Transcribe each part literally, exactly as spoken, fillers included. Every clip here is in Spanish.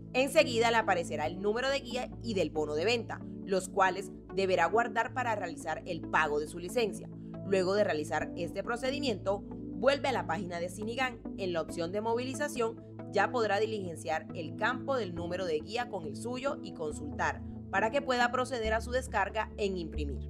Enseguida le aparecerá el número de guía y del bono de venta, los cuales deberá guardar para realizar el pago de su licencia. Luego de realizar este procedimiento, vuelve a la página de Cinigan. En la opción de movilización ya podrá diligenciar el campo del número de guía con el suyo y consultar para que pueda proceder a su descarga en imprimir.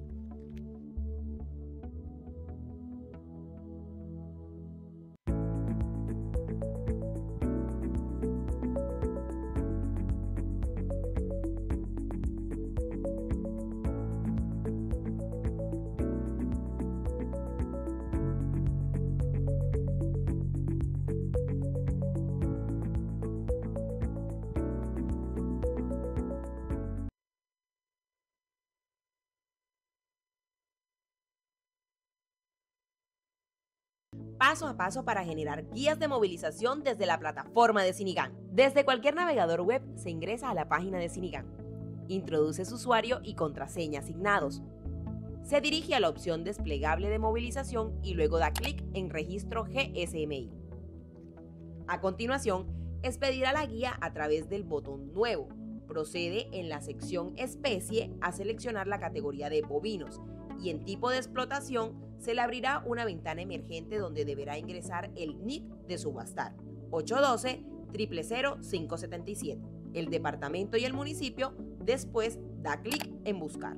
Paso a paso para generar guías de movilización desde la plataforma de Cinigan. Desde cualquier navegador web se ingresa a la página de Cinigan. Introduce su usuario y contraseña asignados. Se dirige a la opción desplegable de movilización y luego da clic en registro G S M I. A continuación, expedirá la guía a través del botón Nuevo. Procede en la sección Especie a seleccionar la categoría de bovinos y en tipo de explotación se le abrirá una ventana emergente donde deberá ingresar el N I C de subastar ocho uno dos, cero cero cero, cinco siete siete, el departamento y el municipio. Después da clic en Buscar.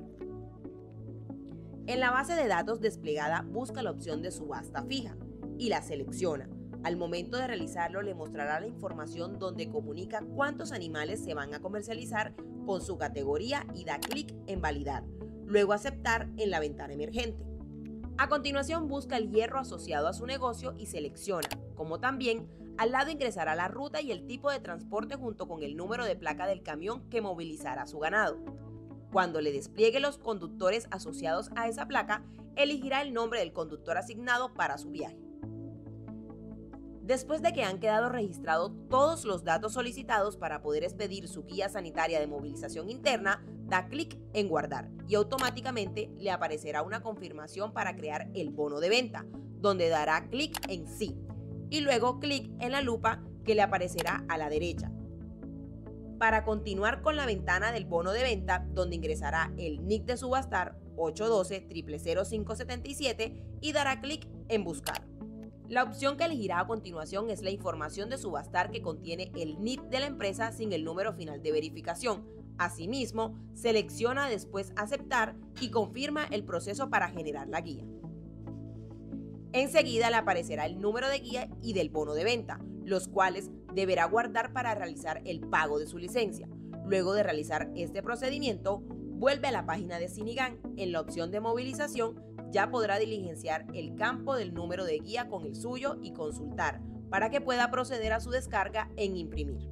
En la base de datos desplegada busca la opción de subasta fija y la selecciona. Al momento de realizarlo le mostrará la información donde comunica cuántos animales se van a comercializar con su categoría y da clic en Validar. Luego Aceptar en la ventana emergente. A continuación busca el hierro asociado a su negocio y selecciona, como también al lado ingresará la ruta y el tipo de transporte junto con el número de placa del camión que movilizará su ganado. Cuando le despliegue los conductores asociados a esa placa, elegirá el nombre del conductor asignado para su viaje. Después de que han quedado registrados todos los datos solicitados para poder expedir su guía sanitaria de movilización interna, da clic en Guardar y automáticamente le aparecerá una confirmación para crear el bono de venta, donde dará clic en Sí y luego clic en la lupa que le aparecerá a la derecha. Para continuar con la ventana del bono de venta, donde ingresará el N I C de subastar ocho uno dos, cero cero cero, cinco siete siete y dará clic en Buscar. La opción que elegirá a continuación es la información de subastar que contiene el N I T de la empresa sin el número final de verificación. Asimismo, selecciona después Aceptar y confirma el proceso para generar la guía. Enseguida le aparecerá el número de guía y del bono de venta, los cuales deberá guardar para realizar el pago de su licencia. Luego de realizar este procedimiento, vuelve a la página de Cinigan. En la opción de movilización ya podrá diligenciar el campo del número de guía con el suyo y consultar para que pueda proceder a su descarga en imprimir.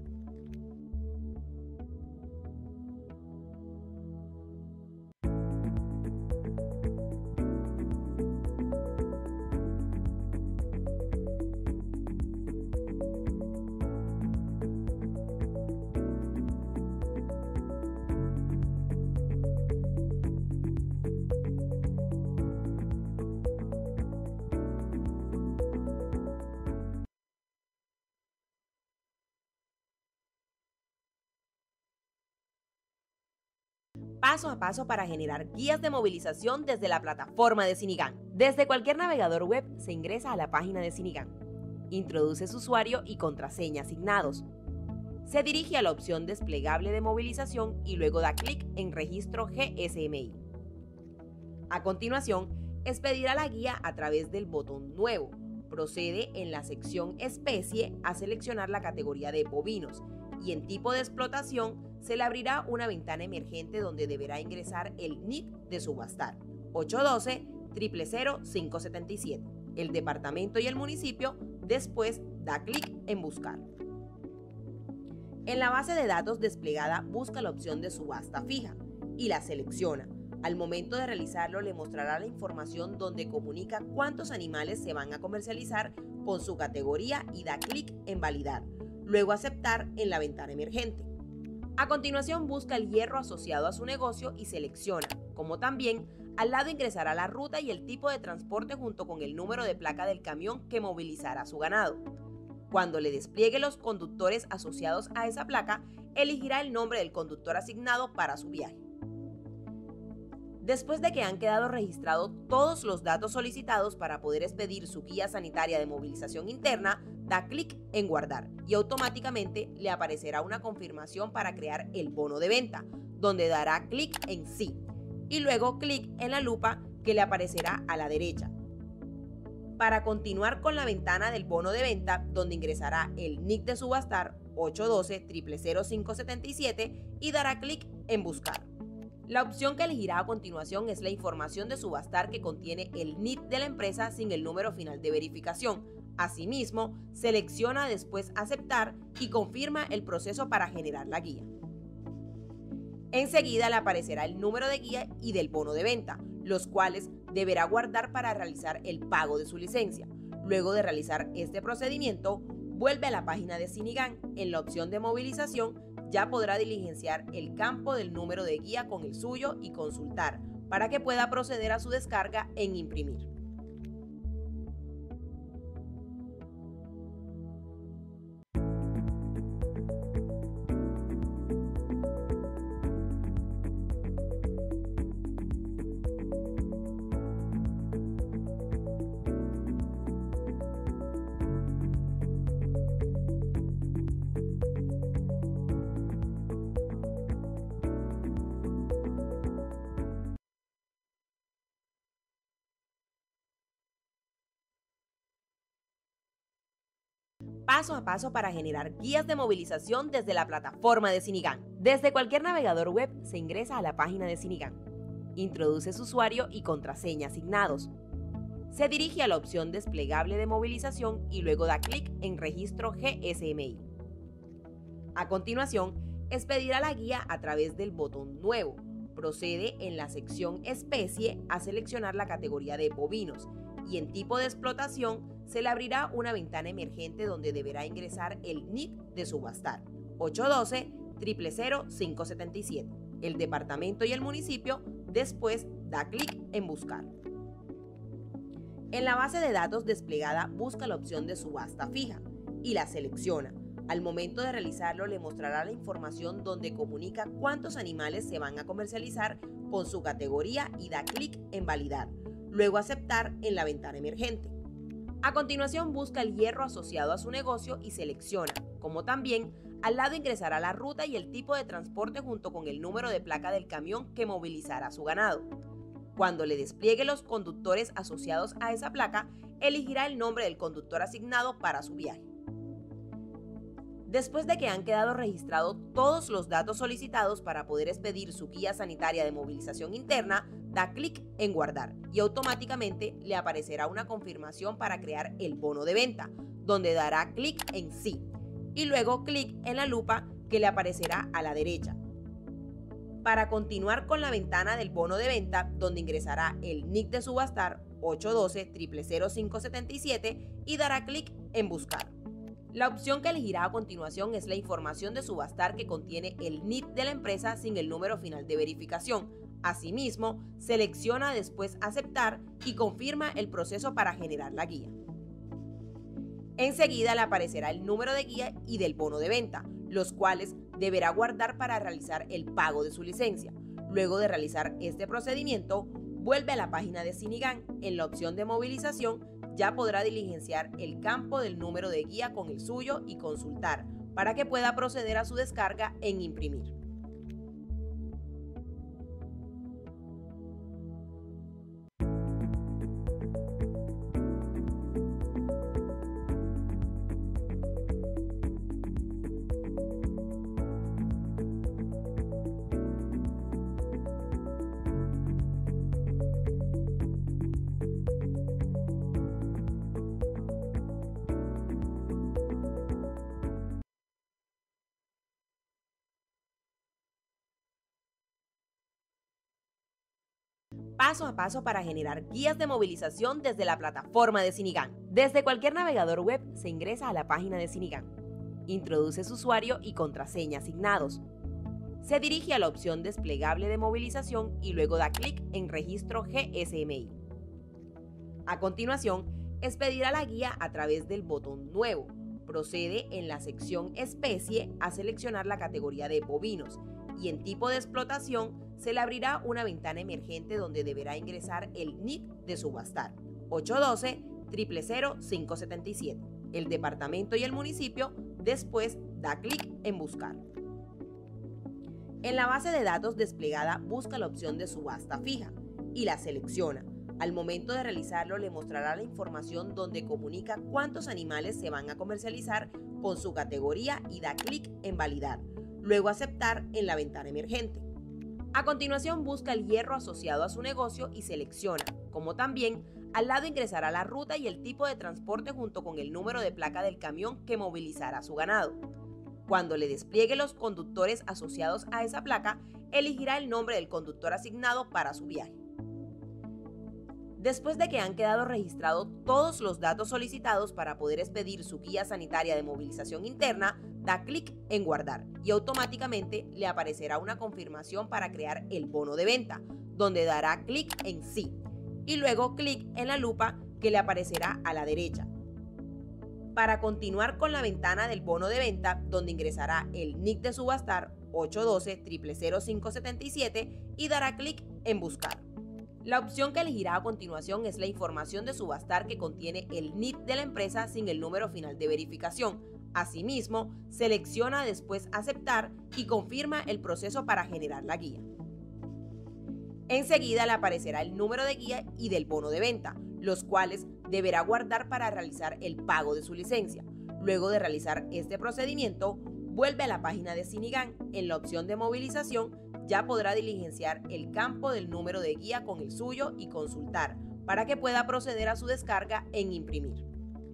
Paso a paso para generar guías de movilización desde la plataforma de Cinigan. Desde cualquier navegador web se ingresa a la página de Cinigan. Introduce su usuario y contraseña asignados. Se dirige a la opción desplegable de movilización y luego da clic en registro G S M I. A continuación, expedirá la guía a través del botón Nuevo. Procede en la sección Especie a seleccionar la categoría de bovinos y en tipo de explotación se le abrirá una ventana emergente donde deberá ingresar el N I C de subastar ocho uno dos, cero cero cero, cinco siete siete, el departamento y el municipio. Después da clic en Buscar. En la base de datos desplegada busca la opción de subasta fija y la selecciona. Al momento de realizarlo le mostrará la información donde comunica cuántos animales se van a comercializar con su categoría y da clic en Validar. Luego Aceptar en la ventana emergente. A continuación busca el hierro asociado a su negocio y selecciona, como también al lado ingresará la ruta y el tipo de transporte junto con el número de placa del camión que movilizará su ganado. Cuando le despliegue los conductores asociados a esa placa, elegirá el nombre del conductor asignado para su viaje. Después de que han quedado registrados todos los datos solicitados para poder expedir su guía sanitaria de movilización interna, da clic en Guardar y automáticamente le aparecerá una confirmación para crear el bono de venta, donde dará clic en Sí y luego clic en la lupa que le aparecerá a la derecha. Para continuar con la ventana del bono de venta, donde ingresará el N I C de subastar ocho uno dos, cero cero cero cinco siete siete y dará clic en Buscar. La opción que elegirá a continuación es la información de subastar que contiene el N I T de la empresa sin el número final de verificación. Asimismo, selecciona después Aceptar y confirma el proceso para generar la guía. Enseguida le aparecerá el número de guía y del bono de venta, los cuales deberá guardar para realizar el pago de su licencia. Luego de realizar este procedimiento, vuelve a la página de Cinigan. En la opción de movilización ya podrá diligenciar el campo del número de guía con el suyo y consultar para que pueda proceder a su descarga en Imprimir. Paso a paso para generar guías de movilización desde la plataforma de Cinigan. Desde cualquier navegador web se ingresa a la página de Cinigan. Introduce su usuario y contraseña asignados. Se dirige a la opción desplegable de movilización y luego da clic en Registro G S M I. A continuación, expedirá la guía a través del botón Nuevo. Procede en la sección Especie a seleccionar la categoría de bovinos y en tipo de explotación se le abrirá una ventana emergente donde deberá ingresar el N I C de subastar ocho uno dos, cero cero cero cinco siete siete, el departamento y el municipio. Después da clic en Buscar. En la base de datos desplegada busca la opción de subasta fija y la selecciona. Al momento de realizarlo le mostrará la información donde comunica cuántos animales se van a comercializar con su categoría y da clic en Validar, luego Aceptar en la ventana emergente. A continuación busca el hierro asociado a su negocio y selecciona, como también al lado ingresará la ruta y el tipo de transporte junto con el número de placa del camión que movilizará su ganado. Cuando le despliegue los conductores asociados a esa placa, elegirá el nombre del conductor asignado para su viaje. Después de que han quedado registrados todos los datos solicitados para poder expedir su guía sanitaria de movilización interna, da clic en Guardar y automáticamente le aparecerá una confirmación para crear el bono de venta, donde dará clic en Sí y luego clic en la lupa que le aparecerá a la derecha. Para continuar con la ventana del bono de venta, donde ingresará el N I C de subastar ocho uno dos, cero cero cero cinco siete siete y dará clic en Buscar. La opción que elegirá a continuación es la información de subastar que contiene el N I T de la empresa sin el número final de verificación. Asimismo, selecciona después Aceptar y confirma el proceso para generar la guía. Enseguida le aparecerá el número de guía y del bono de venta, los cuales deberá guardar para realizar el pago de su licencia. Luego de realizar este procedimiento, vuelve a la página de Cinigan. En la opción de movilización ya podrá diligenciar el campo del número de guía con el suyo y consultar para que pueda proceder a su descarga en Imprimir. Paso a paso para generar guías de movilización desde la plataforma de Cinigan. Desde cualquier navegador web se ingresa a la página de Cinigan. Introduce su usuario y contraseña asignados. Se dirige a la opción desplegable de movilización y luego da clic en Registro G S M I. A continuación, expedirá la guía a través del botón Nuevo. Procede en la sección Especie a seleccionar la categoría de bovinos y en tipo de explotación se le abrirá una ventana emergente donde deberá ingresar el N I C de subastar ocho uno dos, cero cero cero, cinco siete siete, el departamento y el municipio, después da clic en buscar. En la base de datos desplegada busca la opción de subasta fija y la selecciona. Al momento de realizarlo le mostrará la información donde comunica cuántos animales se van a comercializar con su categoría y da clic en validar, luego aceptar en la ventana emergente. A continuación busca el hierro asociado a su negocio y selecciona, como también al lado ingresará la ruta y el tipo de transporte junto con el número de placa del camión que movilizará su ganado. Cuando le despliegue los conductores asociados a esa placa, elegirá el nombre del conductor asignado para su viaje. Después de que han quedado registrados todos los datos solicitados para poder expedir su guía sanitaria de movilización interna, da clic en guardar y automáticamente le aparecerá una confirmación para crear el bono de venta, donde dará clic en sí y luego clic en la lupa que le aparecerá a la derecha. Para continuar con la ventana del bono de venta, donde ingresará el N I C de subastar ocho uno dos, cero cero cero, cinco siete siete y dará clic en buscar. La opción que elegirá a continuación es la información de subastar que contiene el N I T de la empresa sin el número final de verificación. Asimismo, selecciona después aceptar y confirma el proceso para generar la guía. Enseguida le aparecerá el número de guía y del bono de venta, los cuales deberá guardar para realizar el pago de su licencia. Luego de realizar este procedimiento, vuelve a la página de Cinigan. En la opción de movilización ya podrá diligenciar el campo del número de guía con el suyo y consultar para que pueda proceder a su descarga en imprimir.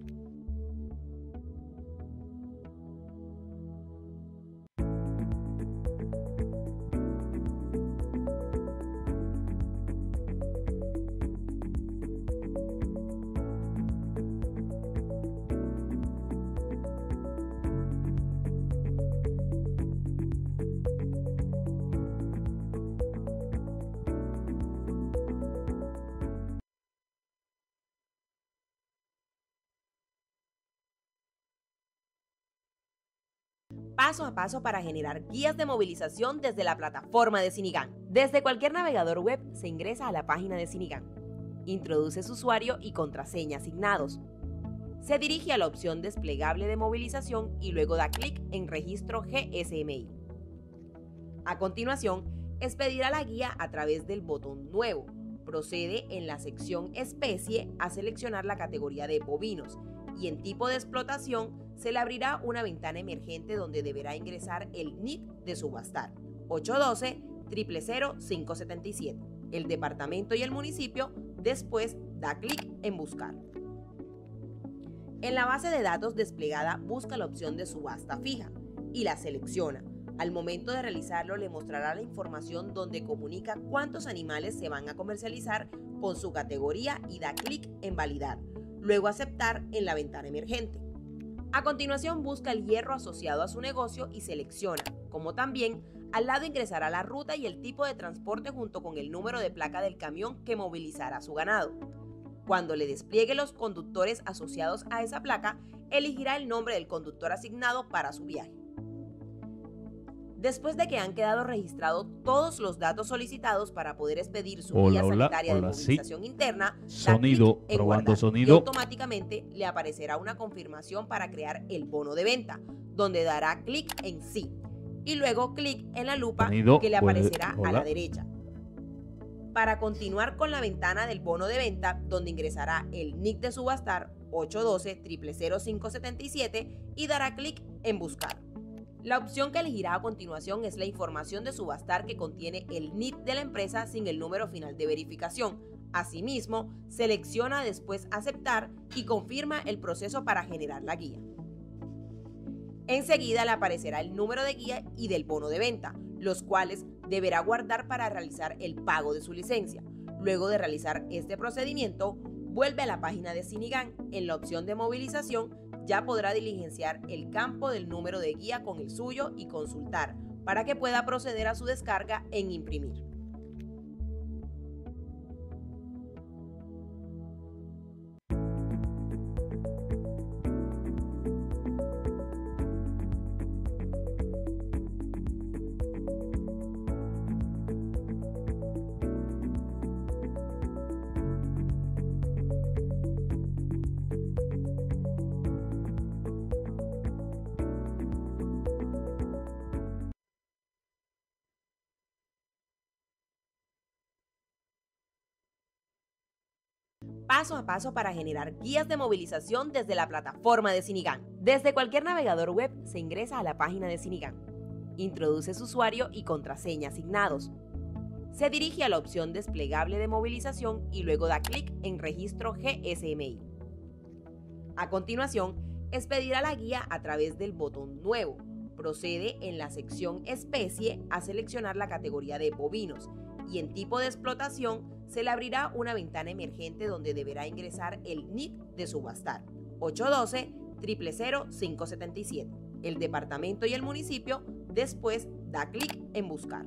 Paso a paso para generar guías de movilización desde la plataforma de Cinigan. Desde cualquier navegador web se ingresa a la página de Cinigan. Introduce su usuario y contraseña asignados. Se dirige a la opción desplegable de movilización y luego da clic en registro G S M I. A continuación, expedirá la guía a través del botón Nuevo. Procede en la sección Especie a seleccionar la categoría de bovinos y en tipo de explotación se le abrirá una ventana emergente donde deberá ingresar el N I C de subastar ocho uno dos, cero cero cero, cinco siete siete, el departamento y el municipio, después da clic en buscar. En la base de datos desplegada busca la opción de subasta fija y la selecciona. Al momento de realizarlo le mostrará la información donde comunica cuántos animales se van a comercializar con su categoría y da clic en validar, luego aceptar en la ventana emergente. A continuación busca el hierro asociado a su negocio y selecciona, como también al lado ingresará la ruta y el tipo de transporte junto con el número de placa del camión que movilizará su ganado. Cuando le despliegue los conductores asociados a esa placa, elegirá el nombre del conductor asignado para su viaje. Después de que han quedado registrados todos los datos solicitados para poder expedir su Hola, guía hola, sanitaria hola, de sí. movilización interna, Sonido, da clic en probando guardar sonido. y automáticamente le aparecerá una confirmación para crear el bono de venta, donde dará clic en sí y luego clic en la lupa Sonido, que le puede- aparecerá a hola. la derecha. Para continuar con la ventana del bono de venta, donde ingresará el N I C de subastar ocho uno dos, cero cero cero, cinco siete siete y dará clic en buscar. La opción que elegirá a continuación es la información de subastar que contiene el N I T de la empresa sin el número final de verificación. Asimismo, selecciona después aceptar y confirma el proceso para generar la guía. Enseguida le aparecerá el número de guía y del bono de venta, los cuales deberá guardar para realizar el pago de su licencia. Luego de realizar este procedimiento, vuelve a la página de Cinigan. En la opción de movilización ya podrá diligenciar el campo del número de guía con el suyo y consultar para que pueda proceder a su descarga en imprimir. Paso a paso para generar guías de movilización desde la plataforma de Cinigan. Desde cualquier navegador web se ingresa a la página de Cinigan. Introduce su usuario y contraseña asignados. Se dirige a la opción desplegable de movilización y luego da clic en Registro G S M I. A continuación, expedirá la guía a través del botón Nuevo. Procede en la sección Especie a seleccionar la categoría de bovinos y en tipo de explotación se le abrirá una ventana emergente donde deberá ingresar el N I C de subastar ocho uno dos, cero cero cero, cinco siete siete, el departamento y el municipio. Después da clic en Buscar.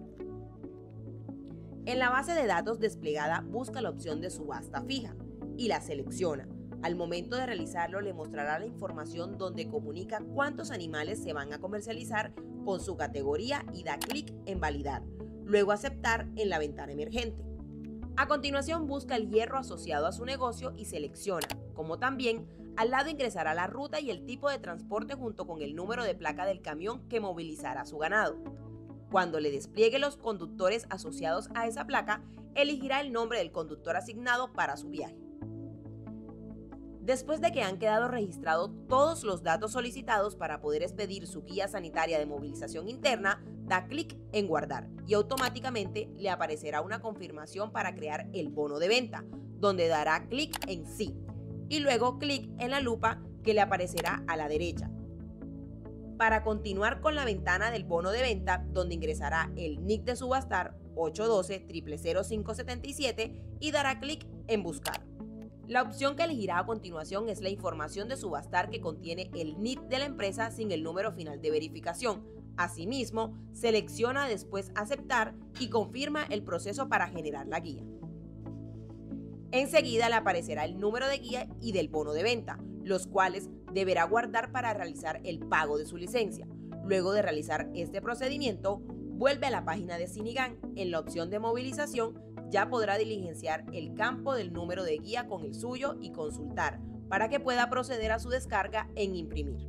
En la base de datos desplegada busca la opción de subasta fija y la selecciona. Al momento de realizarlo le mostrará la información donde comunica cuántos animales se van a comercializar con su categoría y da clic en Validar, luego Aceptar en la ventana emergente. A continuación busca el hierro asociado a su negocio y selecciona, como también al lado ingresará la ruta y el tipo de transporte junto con el número de placa del camión que movilizará su ganado. Cuando le despliegue los conductores asociados a esa placa, elegirá el nombre del conductor asignado para su viaje. Después de que han quedado registrados todos los datos solicitados para poder expedir su guía sanitaria de movilización interna, da clic en Guardar y automáticamente le aparecerá una confirmación para crear el bono de venta, donde dará clic en Sí y luego clic en la lupa que le aparecerá a la derecha. Para continuar con la ventana del bono de venta, donde ingresará el N I C de subastar ocho uno dos, cero cero cero, cinco siete siete y dará clic en Buscar. La opción que elegirá a continuación es la información de subastar que contiene el N I T de la empresa sin el número final de verificación. Asimismo, selecciona después Aceptar y confirma el proceso para generar la guía. Enseguida le aparecerá el número de guía y del bono de venta, los cuales deberá guardar para realizar el pago de su licencia. Luego de realizar este procedimiento, vuelve a la página de Cinigan. En la opción de movilización ya podrá diligenciar el campo del número de guía con el suyo y consultar para que pueda proceder a su descarga en Imprimir.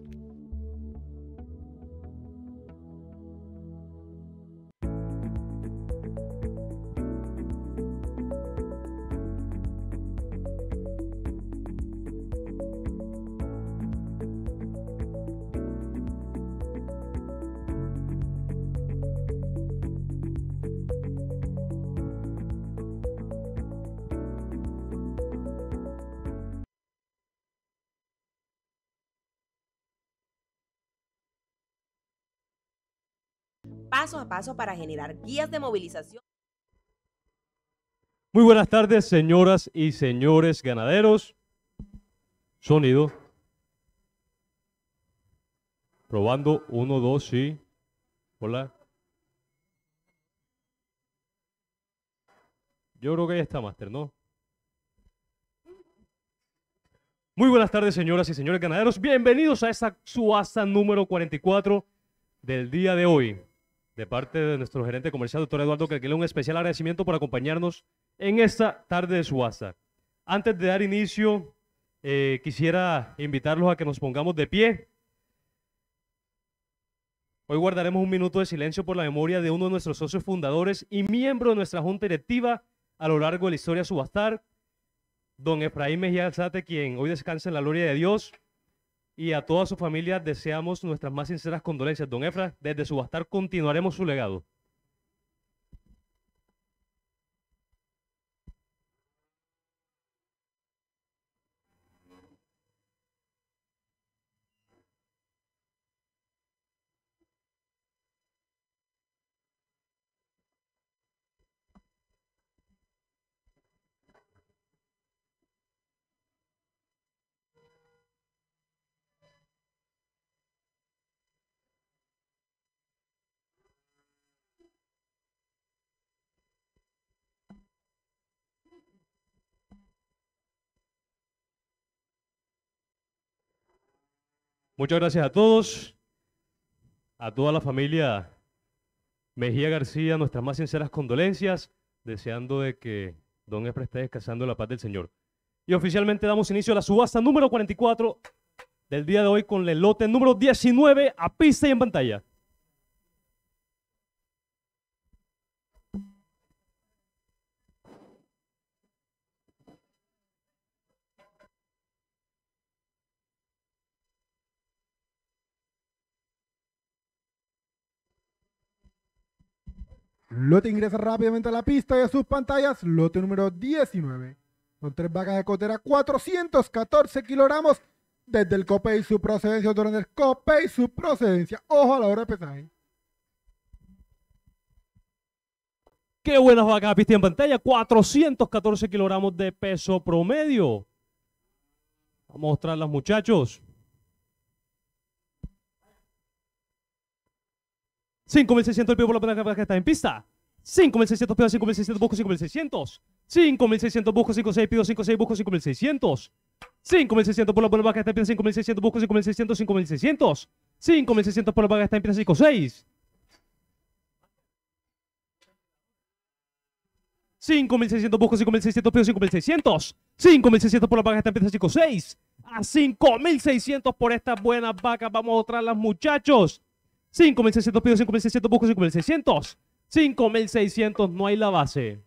Paso a paso para generar guías de movilización. Muy buenas tardes, señoras y señores ganaderos. Sonido. Probando, uno, dos, sí. Hola. Yo creo que ya está, Master, ¿no? Muy buenas tardes, señoras y señores ganaderos. Bienvenidos a esta subasta número cuarenta y cuatro del día de hoy. De parte de nuestro gerente comercial, doctor Eduardo Kerguelen, un especial agradecimiento por acompañarnos en esta tarde de subasta. Antes de dar inicio, eh, quisiera invitarlos a que nos pongamos de pie. Hoy guardaremos un minuto de silencio por la memoria de uno de nuestros socios fundadores y miembro de nuestra junta directiva a lo largo de la historia subastar, don Efraín Mejía Alzate, quien hoy descansa en la gloria de Dios. Y a toda su familia deseamos nuestras más sinceras condolencias. Don Efra, desde subastar continuaremos su legado. Muchas gracias a todos, a toda la familia Mejía García, nuestras más sinceras condolencias, deseando de que don Efra esté descansando en la paz del Señor. Y oficialmente damos inicio a la subasta número cuarenta y cuatro del día de hoy con el lote número diecinueve a pista y en pantalla. Lote ingresa rápidamente a la pista y a sus pantallas. Lote número diecinueve. Son tres vacas de cotera, cuatrocientos catorce kilogramos. Desde el cope y su procedencia, durante el cope y su procedencia. Ojo a la hora de pesaje. Qué buenas vacas a pista y en pantalla. cuatrocientos catorce kilogramos de peso promedio. Vamos a mostrarlas, muchachos. cinco mil seiscientos el pie por la vaca que está en pista. cinco mil seiscientos pido, cinco mil seiscientos busco, cinco mil seiscientos. cinco mil seiscientos busco, cinco mil seiscientos pido, cinco mil seiscientos busco, cinco mil seiscientos. cinco mil seiscientos por la vaca que está en pista, cinco mil seiscientos busco, cinco mil seiscientos, cinco mil seiscientos. cinco mil seiscientos por la vaca que está en pista, cinco mil seiscientos. cinco mil seiscientos busco, cinco mil seiscientos pido, cinco mil seiscientos. cinco mil seiscientos por la vaca que está en pista, cinco mil seiscientos. A cinco mil seiscientos por estas buenas vacas vamos a mostrarlas, muchachos. cinco mil seiscientos pido, cinco mil seiscientos busco, cinco mil seiscientos. cinco mil seiscientos no hay la base.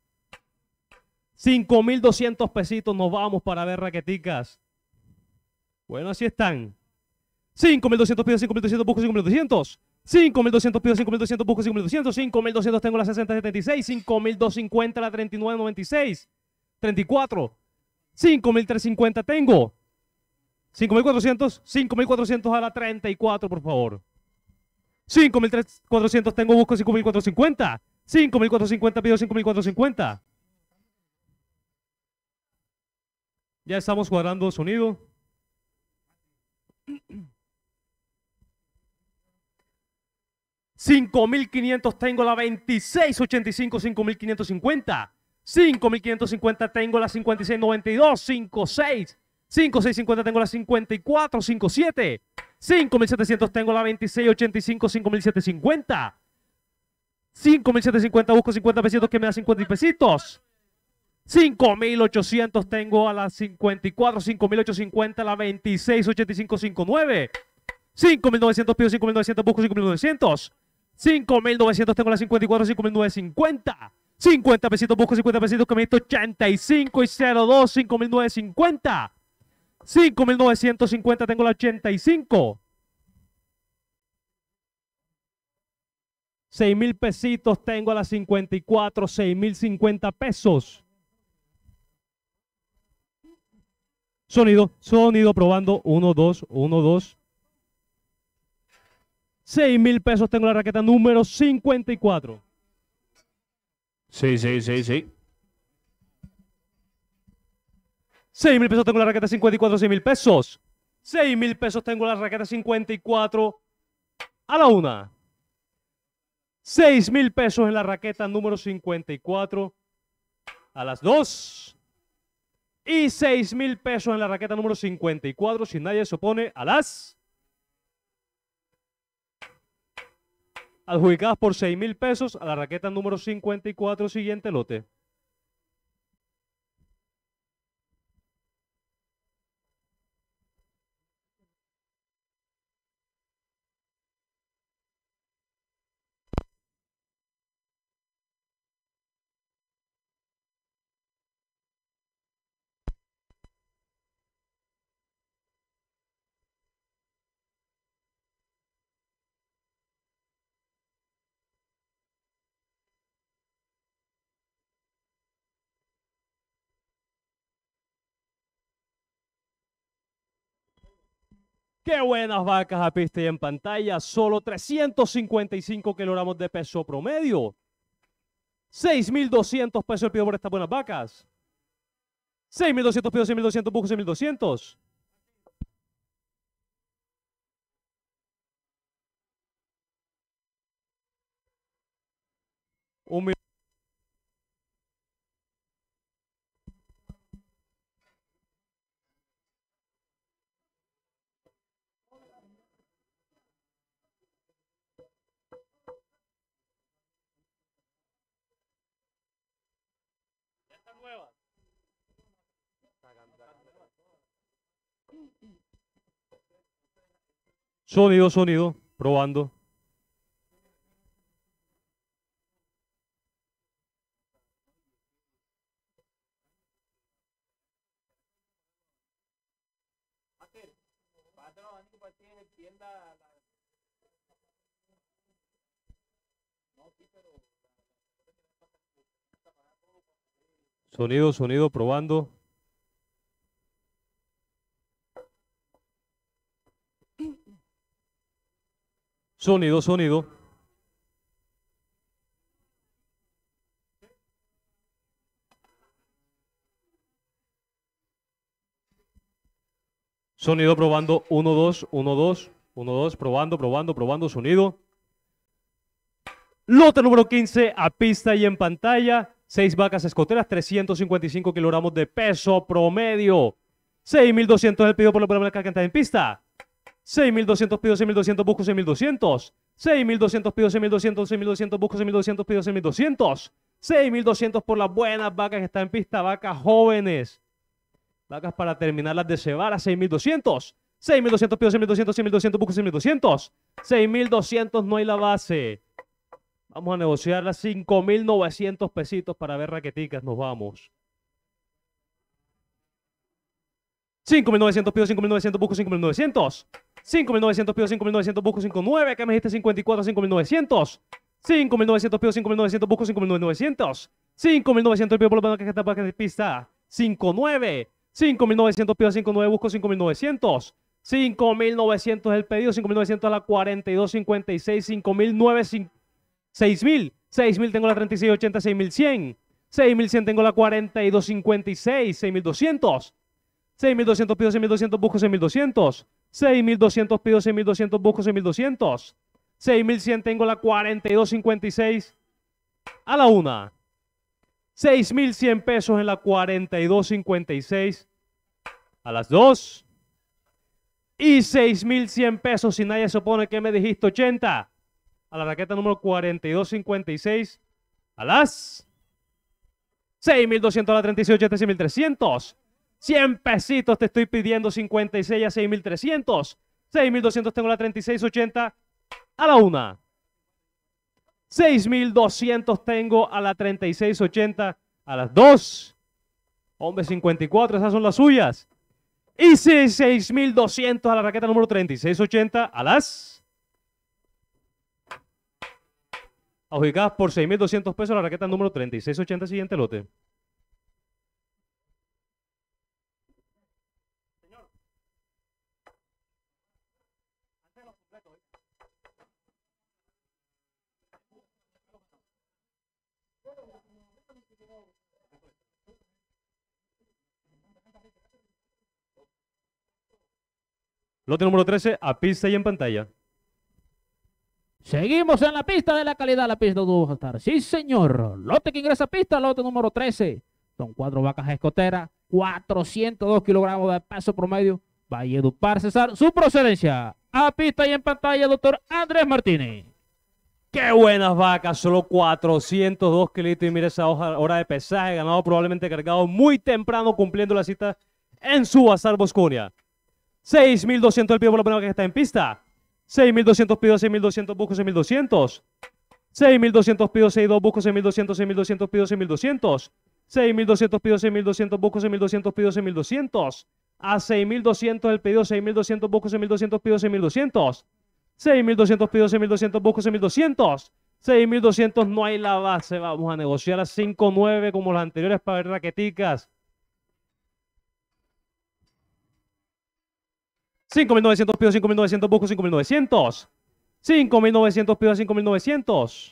cinco mil doscientos pesitos nos vamos para ver raqueticas. Bueno, así están. cinco mil doscientos pido, cinco mil doscientos busco, cinco mil doscientos. cinco mil doscientos pido, cinco mil doscientos busco, cinco mil doscientos. cinco mil doscientos tengo la sesenta setenta y seis. cinco mil doscientos cincuenta la treinta y nueve noventa y seis. treinta y cuatro. cinco mil trescientos cincuenta tengo. cinco mil cuatrocientos. cinco mil cuatrocientos a la treinta y cuatro, por favor. cinco mil cuatrocientos tengo, busco cinco mil cuatrocientos cincuenta. cinco mil cuatrocientos cincuenta pido, cinco mil cuatrocientos cincuenta. Ya estamos cuadrando sonido. cinco mil quinientos tengo la veintiséis ochenta y cinco, cinco mil quinientos cincuenta. cinco mil quinientos cincuenta tengo la cincuenta y seis noventa y dos, cinco seis. cinco mil seiscientos cincuenta tengo la cincuenta y cuatro cincuenta y siete. cinco mil setecientos tengo la veintiséis ochenta y cinco, cinco mil setecientos cincuenta. cinco mil setecientos cincuenta busco cincuenta pesitos que me da cincuenta pesitos. cinco mil ochocientos tengo a la cincuenta y cuatro, cinco mil ochocientos cincuenta, la veintiséis ochenta y cinco cincuenta y nueve. cinco mil novecientos pido, cinco mil novecientos busco, cinco mil novecientos. cinco mil novecientos tengo la cincuenta y cuatro, cinco mil novecientos cincuenta. cincuenta pesitos busco, cincuenta pesitos que me da ochenta y cinco y cero dos, cinco mil novecientos cincuenta. cinco mil novecientos cincuenta tengo la ochenta y cinco. seis mil pesitos tengo a la cincuenta y cuatro, seis mil cincuenta pesos. Sonido, sonido probando. uno, dos, uno, dos. seis mil pesos tengo la raqueta número cincuenta y cuatro. Sí, sí, sí, sí. seis mil pesos tengo la raqueta cincuenta y cuatro, seis mil pesos. seis mil pesos tengo la raqueta cincuenta y cuatro a la una. seis mil pesos en la raqueta número cincuenta y cuatro a las dos. Y seis mil pesos en la raqueta número cincuenta y cuatro, si nadie se opone, a las... Adjudicadas por seis mil pesos a la raqueta número cincuenta y cuatro, siguiente lote. ¡Qué buenas vacas a pista y en pantalla! Solo trescientos cincuenta y cinco kilogramos de peso promedio. seis mil doscientos pesos el pido por estas buenas vacas. seis mil doscientos pido, seis mil doscientos busco, seis mil doscientos. Un mil... Sonido, sonido, probando. Sonido, sonido, probando. Sonido, sonido. Sonido probando, uno, dos, uno, dos, uno, dos, probando, probando, probando, sonido. Lote número quince a pista y en pantalla. seis vacas escoteras, trescientos cincuenta y cinco kilogramos de peso promedio. seis mil doscientos el pedido por la primera carga en pista. seis mil doscientos pido, seis mil doscientos busco, seis mil doscientos. seis mil doscientos pido, seis mil doscientos, seis mil doscientos busco, seis mil doscientos pido, seis mil doscientos. seis mil doscientos por las buenas vacas que están en pista, vacas jóvenes. Vacas para terminarlas de cebar a seis mil doscientos. seis mil doscientos pido, seis mil doscientos, seis mil doscientos busco, seis mil doscientos. seis mil doscientos no hay la base. Vamos a negociar las cinco mil novecientos pesitos para ver raqueticas. Nos vamos. cinco mil novecientos pido, cinco mil novecientos busco, cinco mil novecientos. cinco mil novecientos pido, cinco mil novecientos busco, cinco mil novecientos. ¿Qué me dijiste? cincuenta y cuatro, cinco mil novecientos. cinco mil novecientos pido, cinco mil novecientos busco, cinco mil novecientos. cinco mil novecientos pido por la que está para que pista. cinco nueve. cinco mil novecientos pido, cinco nueve busco, cinco mil novecientos. cinco mil novecientos el pedido, cinco mil novecientos a la cuarenta y dos cincuenta y seis, cinco mil novecientos. seis mil, seis mil tengo la treinta y seis ochenta, seis mil cien. seis mil cien tengo la cuarenta y dos cincuenta y seis, seis mil doscientos. seis mil doscientos pido, seis mil doscientos busco, seis mil doscientos. seis mil doscientos pido, seis mil doscientos busco, seis mil doscientos. seis mil cien tengo la cuarenta y dos cincuenta y seis a la una. seis mil cien pesos en la cuarenta y dos cincuenta y seis a las dos. Y seis mil cien pesos si nadie se opone. ¿Qué me dijiste? ochenta. A la raqueta número cuarenta y dos cincuenta y seis a las seis mil doscientos a la treinta y seis ochenta, seis mil trescientos. cien pesitos te estoy pidiendo, cincuenta y seis a seis mil trescientos. seis mil doscientos tengo la treinta y seis ochenta a la una. seis mil doscientos tengo a la treinta y seis ochenta a las dos. Hombre, cincuenta y cuatro, esas son las suyas. Y seis mil doscientos a la raqueta número treinta y seis ochenta a las... adjudicadas por seis mil doscientos pesos la raqueta número treinta y seis ochenta, siguiente lote. Lote número trece a pista y en pantalla. Seguimos en la pista de la calidad, la pista donde vamos a estar. Sí, señor. Lote que ingresa a pista, lote número trece. Son cuatro vacas escoteras, cuatrocientos dos kilogramos de peso promedio. Valledupar, Cesar, su procedencia. A pista y en pantalla, doctor Andrés Martínez. ¡Qué buenas vacas! Solo cuatrocientos dos kilitos y mira esa hoja, hora de pesaje. Ganado probablemente cargado muy temprano cumpliendo la cita en su Bazar Bosconia. seis mil doscientos el pie por la primera que está en pista. seis mil doscientos pido, seis mil doscientos busco, seis mil doscientos. seis mil doscientos pido, seis mil doscientos busco, seis mil doscientos, seis mil doscientos pido, seis mil doscientos. seis mil doscientos pido, seis mil doscientos busco, seis mil doscientos pido, seis mil doscientos. A seis mil doscientos el pedido, seis mil doscientos busco, seis mil doscientos pido, seis mil doscientos. seis mil doscientos pido, seis mil doscientos busco, seis mil doscientos. seis mil doscientos no hay la base. Vamos a negociar a cinco nueve como las anteriores para ver raqueticas. cinco mil novecientos pido, cinco mil novecientos busco, cinco mil novecientos. cinco mil novecientos pido, cinco mil novecientos.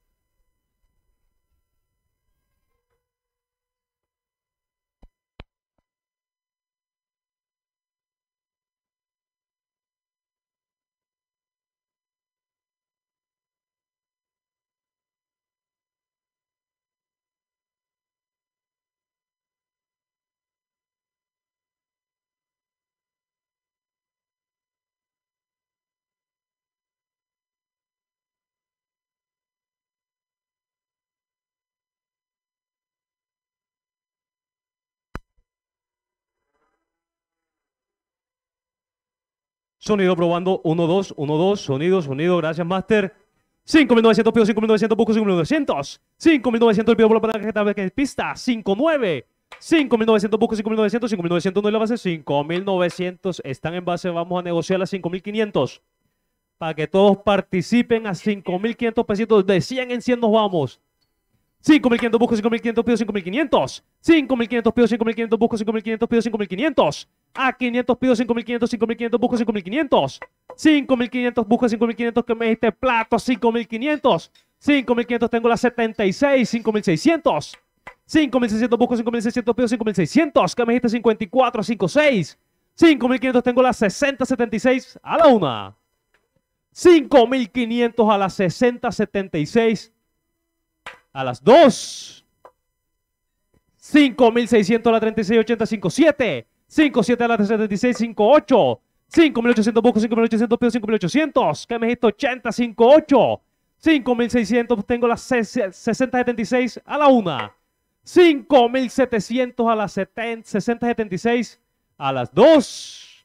Sonido probando, uno, dos, uno, dos, sonido, sonido, gracias Master. cinco mil novecientos pido, cinco mil novecientos busco, cinco mil novecientos. cinco mil novecientos pido por la tarjeta que es pista, cinco nueve. cinco mil novecientos busco, cinco mil novecientos, cinco mil novecientos no es la base, cinco mil novecientos están en base, vamos a negociar a cinco mil quinientos. Para que todos participen a cinco mil quinientos pesitos, de cien en cien nos vamos. cinco mil quinientos, busco cinco mil quinientos, pido cinco mil quinientos. cinco mil quinientos, pido cinco mil quinientos, busco cinco mil quinientos, pido cinco mil quinientos. A quinientos pido cinco mil quinientos, cinco mil quinientos, busco cinco mil quinientos. cinco mil quinientos, busco cinco mil quinientos, que me dijiste plato, cinco mil quinientos. cinco mil quinientos, tengo la setenta y seis, cinco mil seiscientos. cinco mil seiscientos, busco cinco mil seiscientos, pido cinco mil seiscientos, que me dijiste cincuenta y cuatro, cincuenta y seis. cinco mil quinientos, tengo la sesenta, setenta y seis, a la una. cinco mil quinientos a la sesenta, setenta y seis, a las dos. cinco mil seiscientos a la treinta y seis, ochenta, cincuenta y siete. cincuenta y siete a la setenta y seis, cincuenta y ocho. cinco mil ochocientos, busco cinco mil ochocientos, pido cinco mil ochocientos, que me dijiste ochenta, cincuenta y ocho. cinco mil seiscientos, tengo la sesenta, setenta y seis, a la una. cinco mil setecientos a la setenta, sesenta, setenta y seis, a las dos.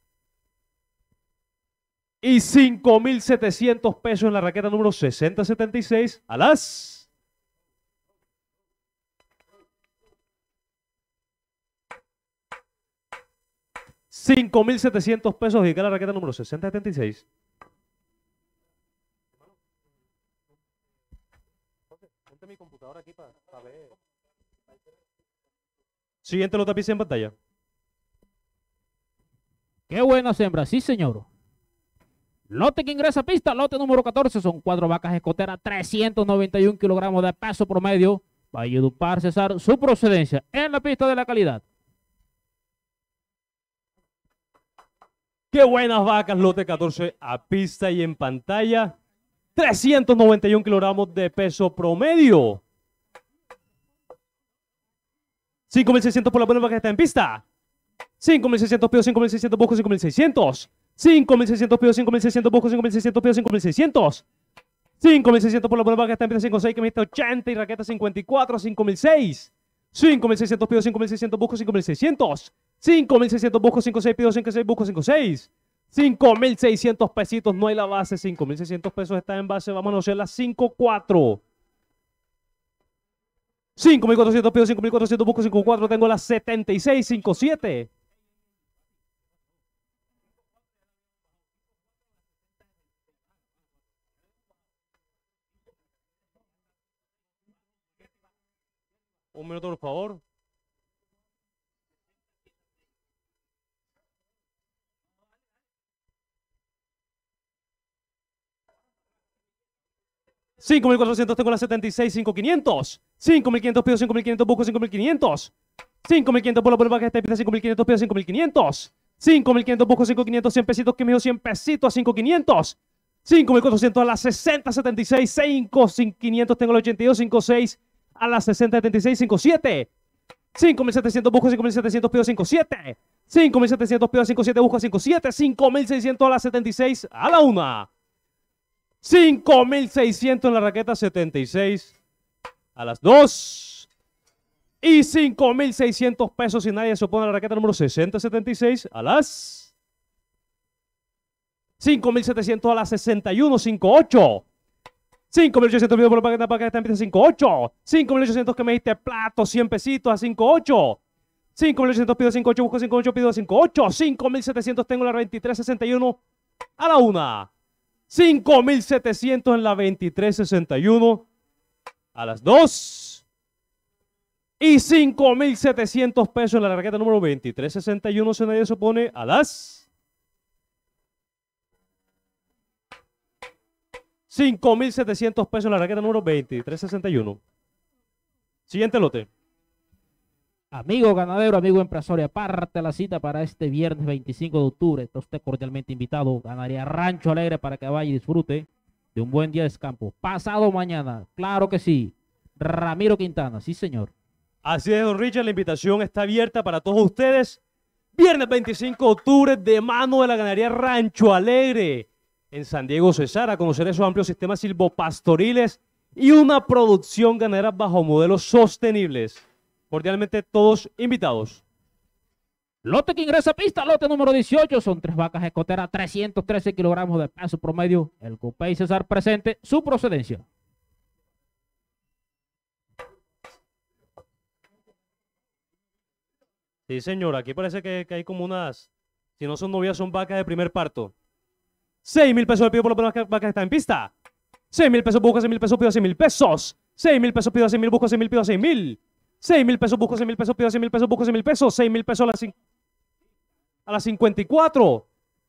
Y cinco mil setecientos pesos en la raqueta número sesenta, setenta y seis, a las... cinco mil setecientos pesos dedicar a la raqueta número sesenta, setenta y seis. Ponte mi computadora aquí para ver. Siguiente lo tapiz en pantalla. Qué buena sembra, sí señor. Lote que ingresa a pista, lote número catorce, son cuatro vacas escoteras, trescientos noventa y un kilogramos de peso promedio. Valledupar César, su procedencia en la pista de la calidad. Qué buenas vacas, lote catorce a pista y en pantalla. trescientos noventa y un kilogramos de peso promedio. cinco mil seiscientos por la buena vaca que está en pista. cinco mil seiscientos pido cinco mil seiscientos, busco cinco mil seiscientos. cinco mil seiscientos pido cinco mil seiscientos, busco cinco mil seiscientos, pido cinco mil seiscientos. cinco mil seiscientos por la buena vaca que está en pista, cincuenta y seis, que me está ochenta y raqueta cincuenta y cuatro, cinco mil seis. cinco mil seiscientos pido cinco mil seiscientos, busco cinco mil seiscientos. cinco mil seiscientos, busco cinco mil seiscientos, pido cinco mil seiscientos, busco cinco mil seiscientos. cinco mil seiscientos pesitos, no hay la base. cinco mil seiscientos pesos está en base, vamos a hacer la cinco cuatro. cinco mil cuatrocientos, pido cinco mil cuatrocientos, busco cinco cuatro, tengo la setenta y seis, cincuenta y siete. Un minuto, por favor. cinco mil cuatrocientos, tengo la setenta y seis, cinco mil quinientos. cinco mil quinientos, pido cinco mil quinientos, busco cinco mil quinientos. cinco mil quinientos por la buena vaca que está en pista, cinco mil quinientos, pido cinco mil quinientos. cinco mil quinientos, busco cinco mil quinientos, cien pesitos, que me dio cien pesitos a cinco mil quinientos. cinco mil cuatrocientos a la sesenta, setenta y seis, cinco mil quinientos, tengo la ochenta y dos, cincuenta y seis a la sesenta, setenta y seis, cincuenta y siete. cinco mil setecientos, busco cinco mil setecientos, pido cincuenta y siete. cinco mil setecientos, pido cincuenta y siete, busco cincuenta y siete. cinco mil seiscientos a la setenta y seis, a la una. cinco mil seiscientos en la raqueta setenta y seis, a las dos. Y cinco mil seiscientos pesos si nadie se opone a la raqueta número sesenta, setenta y seis, a las... cinco mil setecientos a la sesenta y uno, cincuenta y ocho. cinco mil ochocientos pido por la paqueta para que está en pista, cincuenta y ocho. cinco mil ochocientos que me diste plato, cien pesitos a cincuenta y ocho. cinco mil ochocientos pido cincuenta y ocho, busco cincuenta y ocho, pido cincuenta y ocho. cinco mil setecientos tengo la veintitrés, sesenta y uno, a la una. cinco mil setecientos en la veintitrés, sesenta y uno, a las dos. Y cinco mil setecientos pesos en la raqueta número veintitrés, sesenta y uno, si nadie se opone, a las... cinco mil setecientos pesos en la raqueta número veintitrés, sesenta y uno. Siguiente lote. Amigo ganadero, amigo empresario, aparte la cita para este viernes veinticinco de octubre. Está usted cordialmente invitado. Ganaría Rancho Alegre para que vaya y disfrute de un buen día de campo. Pasado mañana, claro que sí. Ramiro Quintana, sí señor. Así es, don Richard, la invitación está abierta para todos ustedes. Viernes veinticinco de octubre, de mano de la ganadería Rancho Alegre en San Diego, Cesar, a conocer esos amplios sistemas silvopastoriles y una producción ganadera bajo modelos sostenibles. Cordialmente todos invitados. Lote que ingresa a pista, lote número dieciocho, son tres vacas escoteras, trescientos trece kilogramos de peso promedio. El Copey César presente, su procedencia. Sí, señor, aquí parece que, que hay como unas, si no son novias, son vacas de primer parto. seis mil pesos le pido por la vaca vaca que está en pista. seis mil pesos, busca seis mil pesos, pido seis mil pesos. seis mil pesos, pido seis mil, busco seis mil, pido seis mil. seis mil pesos, busco seis mil pesos, pido seis mil pesos, busco seis mil pesos. seis mil pesos a las, a las cincuenta y cuatro.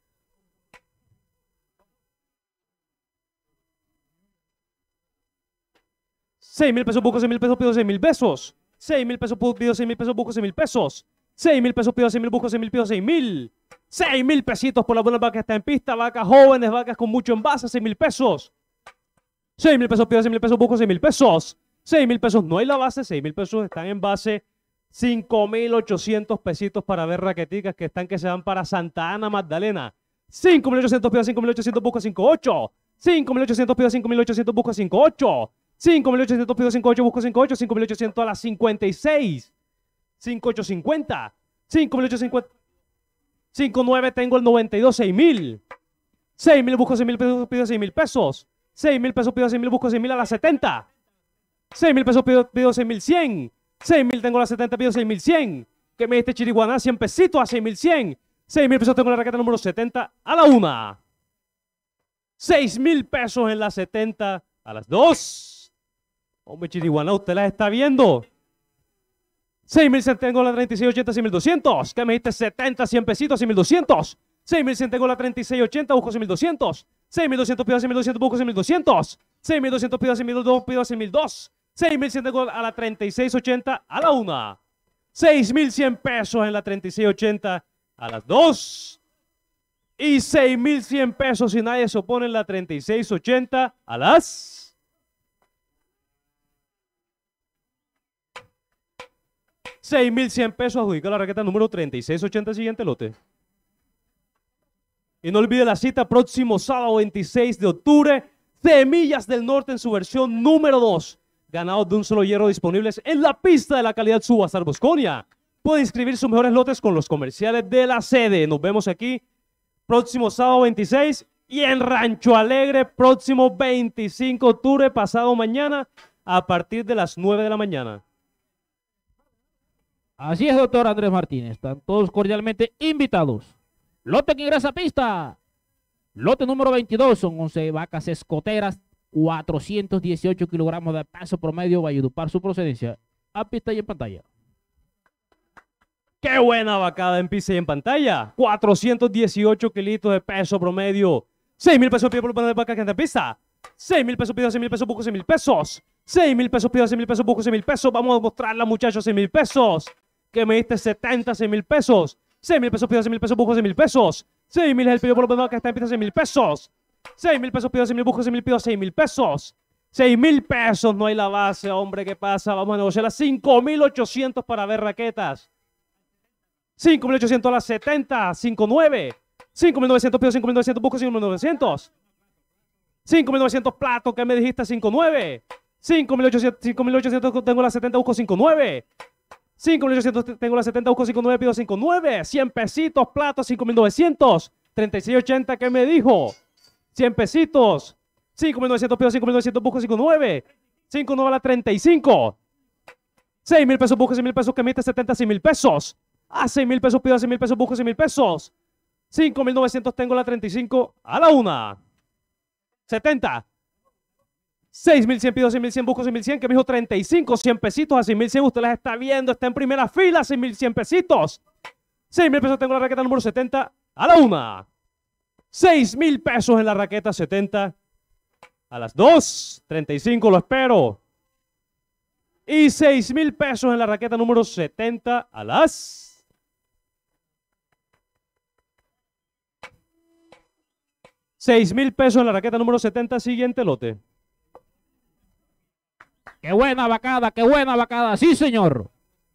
seis mil pesos, busco seis mil pesos, pido seis mil pesos. seis mil pesos, pido seis mil pesos, busco seis mil pesos. seis mil pesos, pido seis mil, busco seis mil, pido seis mil. seis mil pesitos por la buena vaca que está en pista. Vacas jóvenes, vacas con mucho envase, seis mil pesos. seis mil pesos, pido seis mil pesos, busco seis mil pesos. seis mil pesos, no hay la base, seis mil pesos están en base. cinco mil ochocientos pesitos para ver raqueticas que están que se van para Santa Ana, Magdalena. cinco mil ochocientos, pido cinco mil ochocientos, busco cinco ocho. cinco mil ochocientos, pido cinco mil ochocientos, busco cinco ocho. cinco mil ochocientos, pido cinco ocho, busco cinco ocho. cinco mil ochocientos a las cincuenta y seis. cinco ocho cincuenta. cinco mil ochocientos cincuenta. cinco nueve tengo el noventa y dos, seis mil. seis mil, busco seis mil pesos, pido seis mil pesos. seis mil pesos, pido seis mil, busco seis mil a las setenta. seis mil pesos, pido, pido seis mil cien. seis mil tengo a las setenta, pido seis mil cien. Que me diste Chiriguaná, cien pesitos a seis mil cien. seis mil pesos tengo en la raqueta número setenta a la una. seis mil pesos en la setenta a las dos. Hombre, Chiriguaná, usted las está viendo. seis mil cien tengo la treinta y seis ochenta, seis mil doscientos. Que me diste setenta, cien pesitos, seis mil doscientos. seis mil cien tengo la treinta y seis ochenta, busco seis mil doscientos. seis mil doscientos pido seis mil doscientos, busco seis mil doscientos. seis mil doscientos pido seis mil dos, pido seis mil dos. seis mil cien tengo a la treinta y seis ochenta a la una. seis mil cien pesos en la treinta y seis ochenta a las dos. Y seis mil cien pesos si nadie se opone en la treinta y seis ochenta a las... seis mil cien pesos adjudica la raqueta número treinta y seis ochenta, siguiente lote. Y no olvide la cita próximo sábado veintiséis de octubre. Semillas del Norte en su versión número dos. Ganados de un solo hierro disponibles en la pista de la calidad Subastar Bosconia. Puede inscribir sus mejores lotes con los comerciales de la sede. Nos vemos aquí próximo sábado veintiséis y en Rancho Alegre próximo veinticinco de octubre, pasado mañana, a partir de las nueve de la mañana. Así es, doctor Andrés Martínez. Están todos cordialmente invitados. Lote que ingresa a pista. Lote número veintidós. Son once vacas escoteras. cuatrocientos dieciocho kilogramos de peso promedio. Valledupar su procedencia. A pista y en pantalla. ¡Qué buena vacada en pista y en pantalla! cuatrocientos dieciocho kilitos de peso promedio. seis mil pesos pido por poner vaca que anda en pista. seis mil pesos pido seis mil pesos, busco seis mil pesos. seis mil pesos pido seis mil pesos, busco seis mil pesos. Vamos a mostrarla, muchachos, seis mil pesos. Que me diste setenta, seis mil pesos. seis mil pesos pido seis mil pesos, busco seis mil pesos. seis mil es el pido por poner vaca que está en pista, seis mil pesos. seis mil pesos pido seis mil, busco seis mil, pido seis mil pesos. seis mil pesos, no hay la base, hombre, ¿qué pasa? Vamos a negociar a cinco mil ochocientos para ver raquetas. cinco mil ochocientos a las setenta, cinco nueve. cinco mil novecientos pido cinco mil novecientos, busco cinco mil novecientos. cinco mil novecientos plato, que me dijiste cinco nueve. cinco mil ochocientos, cinco mil ochocientos tengo la setenta, busco cinco nueve. cinco mil ochocientos tengo la setenta, busco cinco nueve, pido cinco nueve. cien pesitos, plato, cinco mil novecientos. treinta y seis ochenta, ¿qué me dijo? cien pesitos. cinco mil novecientos, pido cinco mil novecientos, busco cinco nueve. cinco nueve a la treinta y cinco. seis mil pesos, busco seis mil pesos, que me diste setenta, seis mil pesos. A seis mil pesos, pido seis mil pesos, busco seis mil pesos. cinco mil novecientos tengo la treinta y cinco a la una. setenta. seis mil cien pido seis mil cien, busco seis mil cien, que me dijo treinta y cinco, cien pesitos a seis mil cien, usted las está viendo, está en primera fila, seis mil cien pesitos. seis mil pesos tengo la raqueta número setenta a la una. seis mil pesos en la raqueta setenta a las dos. treinta y cinco lo espero. Y seis mil pesos en la raqueta número setenta a las... seis mil pesos en la raqueta número setenta, siguiente lote. ¡Qué buena vacada, qué buena vacada! ¡Sí, señor!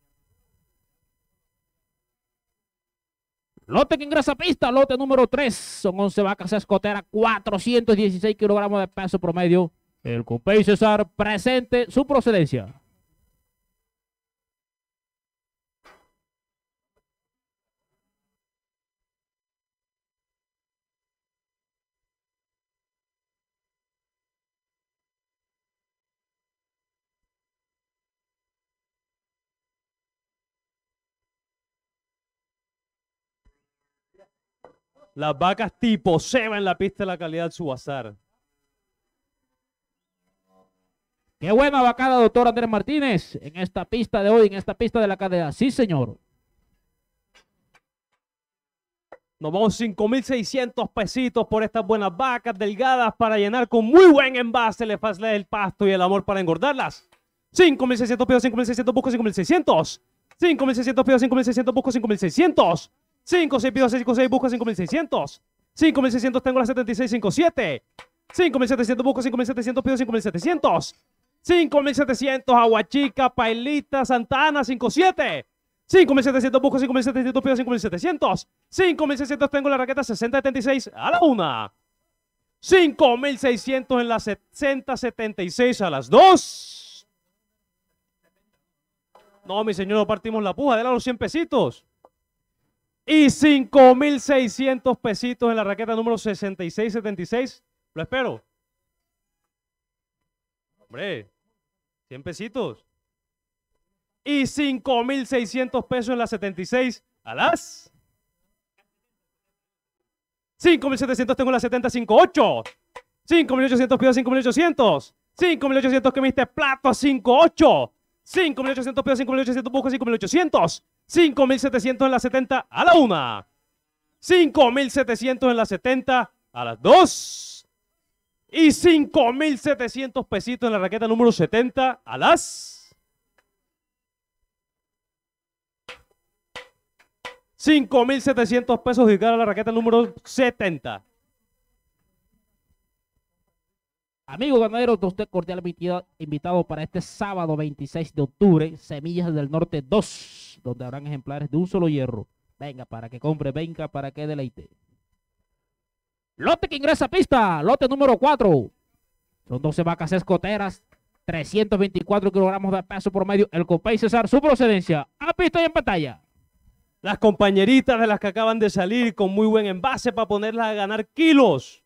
Lote que ingresa a pista, lote número tres. Son once vacas escoteras, cuatrocientos dieciséis kilogramos de peso promedio. El Copey César presente su procedencia. Las vacas tipo Seba en la pista de la calidad Subastar. Qué buena vacada, doctor Andrés Martínez, en esta pista de hoy, en esta pista de la cadena. Sí, señor. Nos vamos cinco mil seiscientos pesitos por estas buenas vacas delgadas para llenar con muy buen envase. Le fasle el pasto y el amor para engordarlas. cinco mil seiscientos pesos, cinco mil seiscientos, busco cinco mil seiscientos. cinco mil seiscientos pesos, cinco mil seiscientos, busco cinco mil seiscientos. cinco, seis, pido cinco, seis, busco cinco mil seiscientos. cinco mil seiscientos, tengo la setenta y seis, cinco siete. cinco mil setecientos, busco cinco mil setecientos, pido cinco mil setecientos. cinco mil setecientos, Aguachica, Pailita, Santa Ana, cinco siete. cinco mil setecientos, busco cinco mil setecientos, pido cinco mil setecientos. cinco mil seiscientos, tengo la raqueta sesenta setenta y seis a la una. cinco mil seiscientos en la sesenta setenta y seis a las dos. No, mi señor, no partimos la puja, déle a los cien pesitos. Y cinco mil seiscientos pesitos en la raqueta número sesenta y seis setenta y seis. Lo espero. Hombre, cien pesitos. Y cinco mil seiscientos pesos en la setenta y seis a las cinco mil setecientos, tengo la setenta cincuenta y ocho. cinco mil ochocientos, pido cinco mil ochocientos. cinco mil ochocientos que me diste plato a cincuenta y ocho. cinco mil ochocientos, pido cinco mil ochocientos, busco cinco mil ochocientos. cinco mil setecientos en la setenta a la una. cinco mil setecientos en la setenta a las dos. Y cinco mil setecientos pesitos en la raqueta número setenta a las cinco mil setecientos pesos dedicados a la raqueta número setenta. Amigo ganadero, usted cordial invitado para este sábado veintiséis de octubre, Semillas del Norte dos, donde habrán ejemplares de un solo hierro. Venga para que compre, venga para que deleite. Lote que ingresa a pista, lote número cuatro. Son doce vacas escoteras, trescientos veinticuatro kilogramos de peso promedio. El Copey César, su procedencia, a pista y en pantalla. Las compañeritas de las que acaban de salir con muy buen envase para ponerlas a ganar kilos.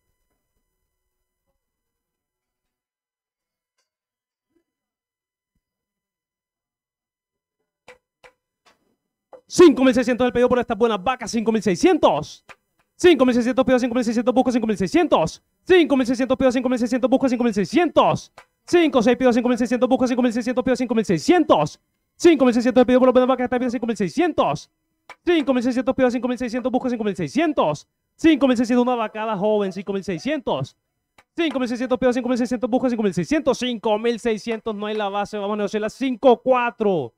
cinco mil seiscientos el pedido por estas buenas vacas, cinco mil seiscientos. cinco mil seiscientos pido cinco mil seiscientos, busco cinco mil seiscientos. cinco mil seiscientos pido cinco mil seiscientos, busco cinco mil seiscientos. cinco, seis pido cinco mil seiscientos, busco cinco mil seiscientos, pido cinco mil seiscientos. cinco mil seiscientos el pedido por las buenas vacas, está pido cinco mil seiscientos. cinco mil seiscientos pido cinco mil seiscientos, busco cinco mil seiscientos. cinco mil seiscientos una vacada joven, cinco mil seiscientos. cinco mil seiscientos pido cinco mil seiscientos, busco cinco mil seiscientos. cinco mil seiscientos no hay la base, vamos a negociar la cinco cuatro.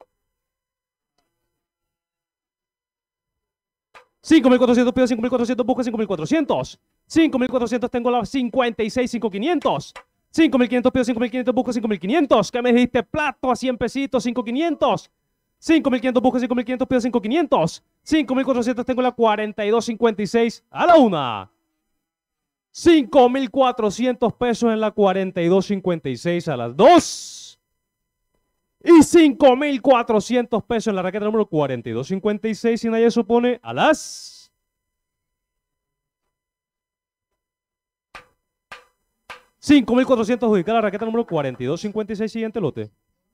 cinco mil cuatrocientos pido cinco mil cuatrocientos, busco cinco mil cuatrocientos. cinco mil cuatrocientos tengo la cincuenta y seis, cinco mil quinientos. cinco mil quinientos pido cinco mil quinientos, busco cinco mil quinientos. ¿Qué me dijiste? Plato a cien pesitos, cinco mil quinientos. cinco mil quinientos, busco cinco mil quinientos, pido cinco mil quinientos. cinco mil cuatrocientos tengo la cuarenta y dos cincuenta y seis a la una. cinco mil cuatrocientos pesos en la cuarenta y dos cincuenta y seis a las dos. Y cinco mil cuatrocientos pesos en la raqueta número cuarenta y dos cincuenta y seis, si nadie supone, a las cinco mil cuatrocientos adjudicar la raqueta número cuarenta y dos cincuenta y seis, siguiente lote.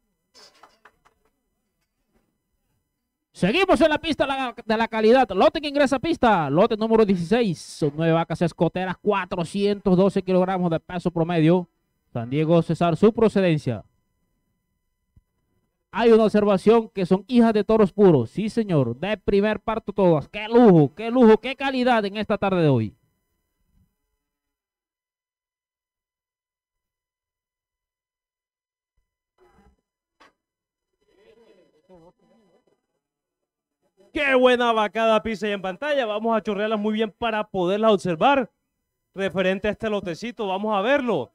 Seguimos en la pista de la calidad. Lote que ingresa a pista. Lote número dieciséis. Son nueve vacas escoteras, cuatrocientos doce kilogramos de peso promedio. San Diego César, su procedencia. Hay una observación que son hijas de toros puros. Sí, señor. De primer parto todas. ¡Qué lujo! ¡Qué lujo! ¡Qué calidad en esta tarde de hoy! ¡Qué buena vacada pisa ahí en pantalla! Vamos a chorrearlas muy bien para poderlas observar. Referente a este lotecito, vamos a verlo.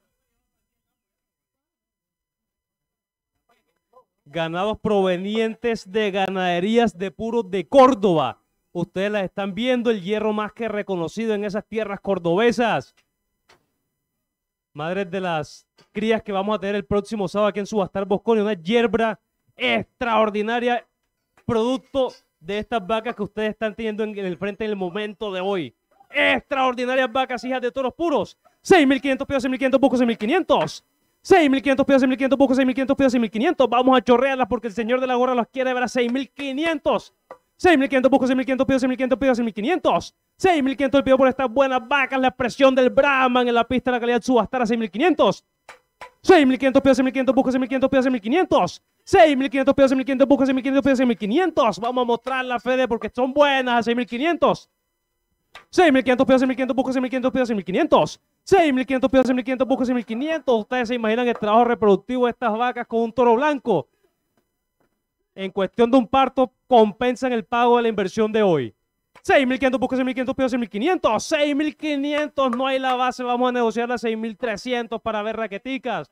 Ganados provenientes de ganaderías de puros de Córdoba. Ustedes las están viendo, el hierro más que reconocido en esas tierras cordobesas. Madres de las crías que vamos a tener el próximo sábado aquí en Subastar Bosconia. Una yerbra extraordinaria, producto de estas vacas que ustedes están teniendo en el frente en el momento de hoy. Extraordinarias vacas, hijas de toros puros. seis mil quinientos pesos, seis mil quinientos, busco seis mil quinientos. seis mil quinientos pesos, seis mil quinientos, busco seis mil quinientos pesos, seis mil quinientos. Vamos a chorrearlas porque el señor de la gorra los quiere ver a seis mil quinientos. seis mil quinientos, busco seis mil quinientos, pido seis mil quinientos, pido seis mil quinientos. seis mil quinientos el pido por estas buenas vacas, la expresión del Brahman en la pista de la calidad Subastar a seis mil quinientos. seis mil quinientos pesos, seis mil quinientos, busca seis mil quinientos pesos, seis mil quinientos. seis mil quinientos pesos, seis mil quinientos, busca seis mil quinientos pesos, seis mil quinientos. Vamos a mostrar la Fede porque son buenas a seis mil quinientos. seis mil quinientos pesos, seis mil quinientos, busca seis mil quinientos pesos, seis mil quinientos. seis mil quinientos pesos, seis mil quinientos, busca seis mil quinientos. Ustedes se imaginan el trabajo reproductivo de estas vacas con un toro blanco. En cuestión de un parto, compensan el pago de la inversión de hoy. seis mil quinientos, busca seis mil quinientos pesos, seis mil quinientos. seis mil quinientos, no hay la base, vamos a negociar las seis mil trescientos para ver raqueticas.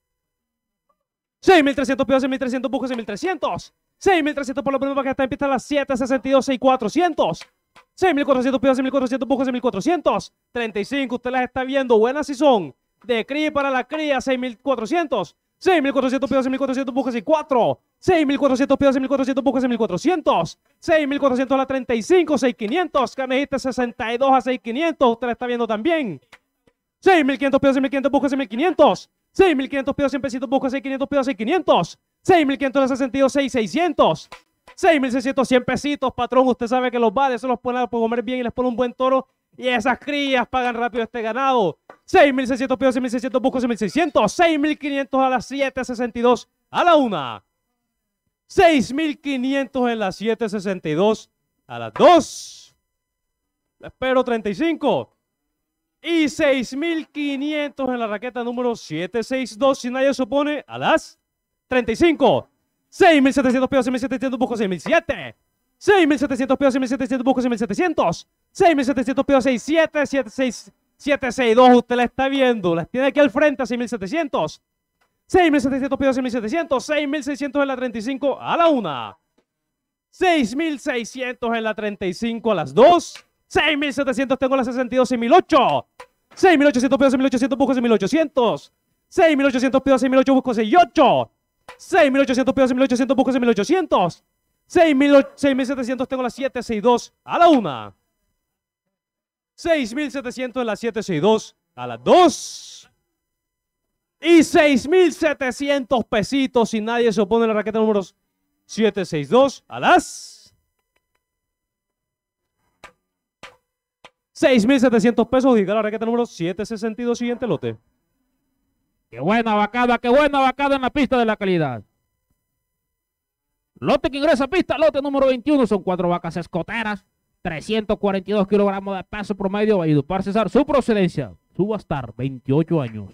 seis mil trescientos pesos, seis mil trescientos, busca seis mil trescientos. seis mil trescientos por lo menos para que está en pista a las siete sesenta y dos, seis mil cuatrocientos. seis mil cuatrocientos pesos, seis mil cuatrocientos, busca seis mil cuatrocientos. treinta y cinco, usted las está viendo, buenas si son. De cría para la cría, seis mil cuatrocientos. seis mil cuatrocientos pesos, seis mil cuatrocientos, busca seis mil cuatro. seis mil cuatrocientos pesos, seis mil cuatrocientos, busca seis mil cuatrocientos. seis mil cuatrocientos a la treinta y cinco, seis mil quinientos. Canejita sesenta y dos a seis mil quinientos, usted la está viendo también. seis mil quinientos pesos, seis mil quinientos, busca seis mil quinientos. seis mil quinientos pesos, cien pesitos, busca seis mil quinientos pesos, seis mil quinientos. seis mil quinientos a la sesenta y dos, seis mil seiscientos. seis mil seiscientos, cien pesitos, patrón. Usted sabe que los vales se los pone a comer bien y les pone un buen toro. Y esas crías pagan rápido este ganado. seis mil seiscientos pesos, seis mil seiscientos, busco seis mil seiscientos. seis mil quinientos a las siete sesenta y dos a la una. seis mil quinientos en las siete sesenta y dos a las dos. Espero treinta y cinco. Y seis mil quinientos en la raqueta número siete sesenta y dos, si nadie se opone, a las treinta y cinco. seis mil setecientos pesos, seis mil setecientos, busco seis mil siete. seis mil setecientos pesos, seis mil setecientos, busco seis mil setecientos. seis mil setecientos pesos, seis siete, siete seis, siete sesenta y dos, usted la está viendo, las tiene aquí al frente a seis mil setecientos. seis mil setecientos pesos, seis mil setecientos, seis mil seiscientos en la treinta y cinco a la una. seis mil seiscientos en la treinta y cinco a las dos. seis mil setecientos tengo la sesenta y dos, seis mil ocho. seis mil ochocientos pesos, seis mil ochocientos, busco seis mil ochocientos. seis mil ochocientos pesos, seis mil ocho, busco seis mil ocho. seis mil ochocientos pesos, seis mil ochocientos, busco seis mil ochocientos. seis mil setecientos tengo la siete sesenta y dos a la una. seis mil setecientos en la siete sesenta y dos a las dos. Y seis mil setecientos pesitos si nadie se opone a la raqueta número siete sesenta y dos a las seis mil setecientos pesos. Diga la raqueta número siete sesenta y dos, siguiente lote. Qué buena vacada, qué buena vacada en la pista de la calidad. Lote que ingresa a pista, lote número veintiuno, son cuatro vacas escoteras, trescientos cuarenta y dos kilogramos de peso promedio. Valledupar César, su procedencia, subastar, veintiocho años.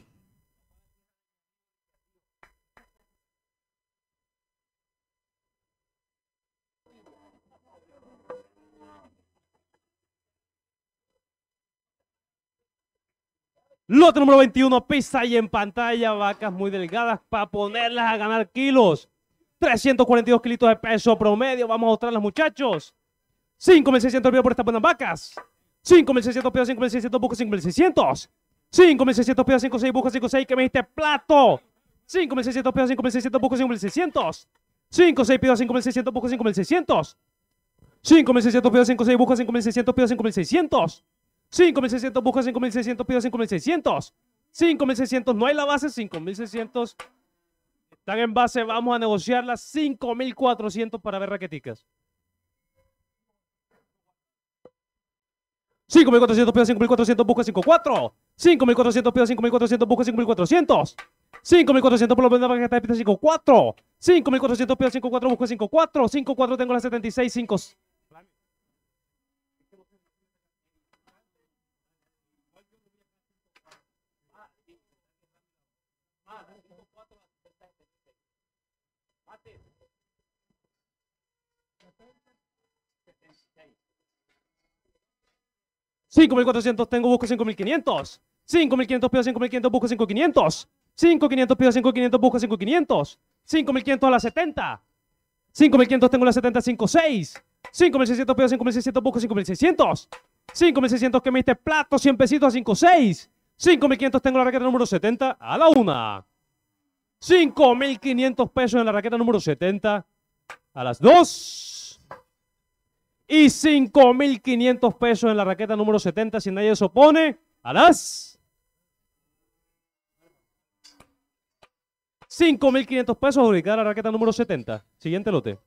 Lote número veintiuno, pista y en pantalla, vacas muy delgadas para ponerlas a ganar kilos. trescientos cuarenta y dos kilitos de peso promedio, vamos a mostrarlas, muchachos. cinco mil seiscientos pesos por estas buenas vacas. cinco mil seiscientos pesos, cinco mil seiscientos, busca cinco mil seiscientos. cinco mil seiscientos pesos, cinco seis, busca cinco seis, que me diste plato. cinco mil seiscientos pesos, cinco mil seiscientos, busca cinco mil seiscientos. cinco seis pesos, cinco mil seiscientos, busca cinco mil seiscientos. cinco mil seiscientos pesos, cinco seis, busca cinco mil seiscientos pesos, cinco mil seiscientos. cinco mil seiscientos, busca cinco mil seiscientos, pido cinco mil seiscientos. cinco mil seiscientos, no hay la base, cinco mil seiscientos. Están en base, vamos a negociarlas cinco mil cuatrocientos para ver raqueticas. cinco mil cuatrocientos, pido cinco mil cuatrocientos, busca cinco cuatro. cinco mil cuatrocientos, pido cinco mil cuatrocientos, busca cinco mil cuatrocientos. cinco mil cuatrocientos por lo menos para que está cinco cuatro. cinco mil cuatrocientos, pido cinco cuatro, busca cinco cuatro. cinco cuatro tengo la setenta y seis, cinco. cinco mil cuatrocientos tengo, busco cinco mil quinientos. cinco mil quinientos pido cinco mil quinientos, busco cinco mil quinientos. cinco mil quinientos pido cinco mil quinientos, busco cinco mil quinientos. cinco mil quinientos a la setenta. cinco mil quinientos tengo la setenta, cinco seis. cinco mil seiscientos pido cinco mil seiscientos, busco cinco mil seiscientos. cinco mil seiscientos que me diste plato, cien pesitos a cinco seis. cinco mil quinientos tengo la raqueta número setenta a la una. cinco mil quinientos pesos en la raqueta número setenta a las dos. Y cinco mil quinientos pesos en la raqueta número setenta, si nadie se opone, a las cinco mil quinientos pesos ubicada la raqueta número setenta. Siguiente lote.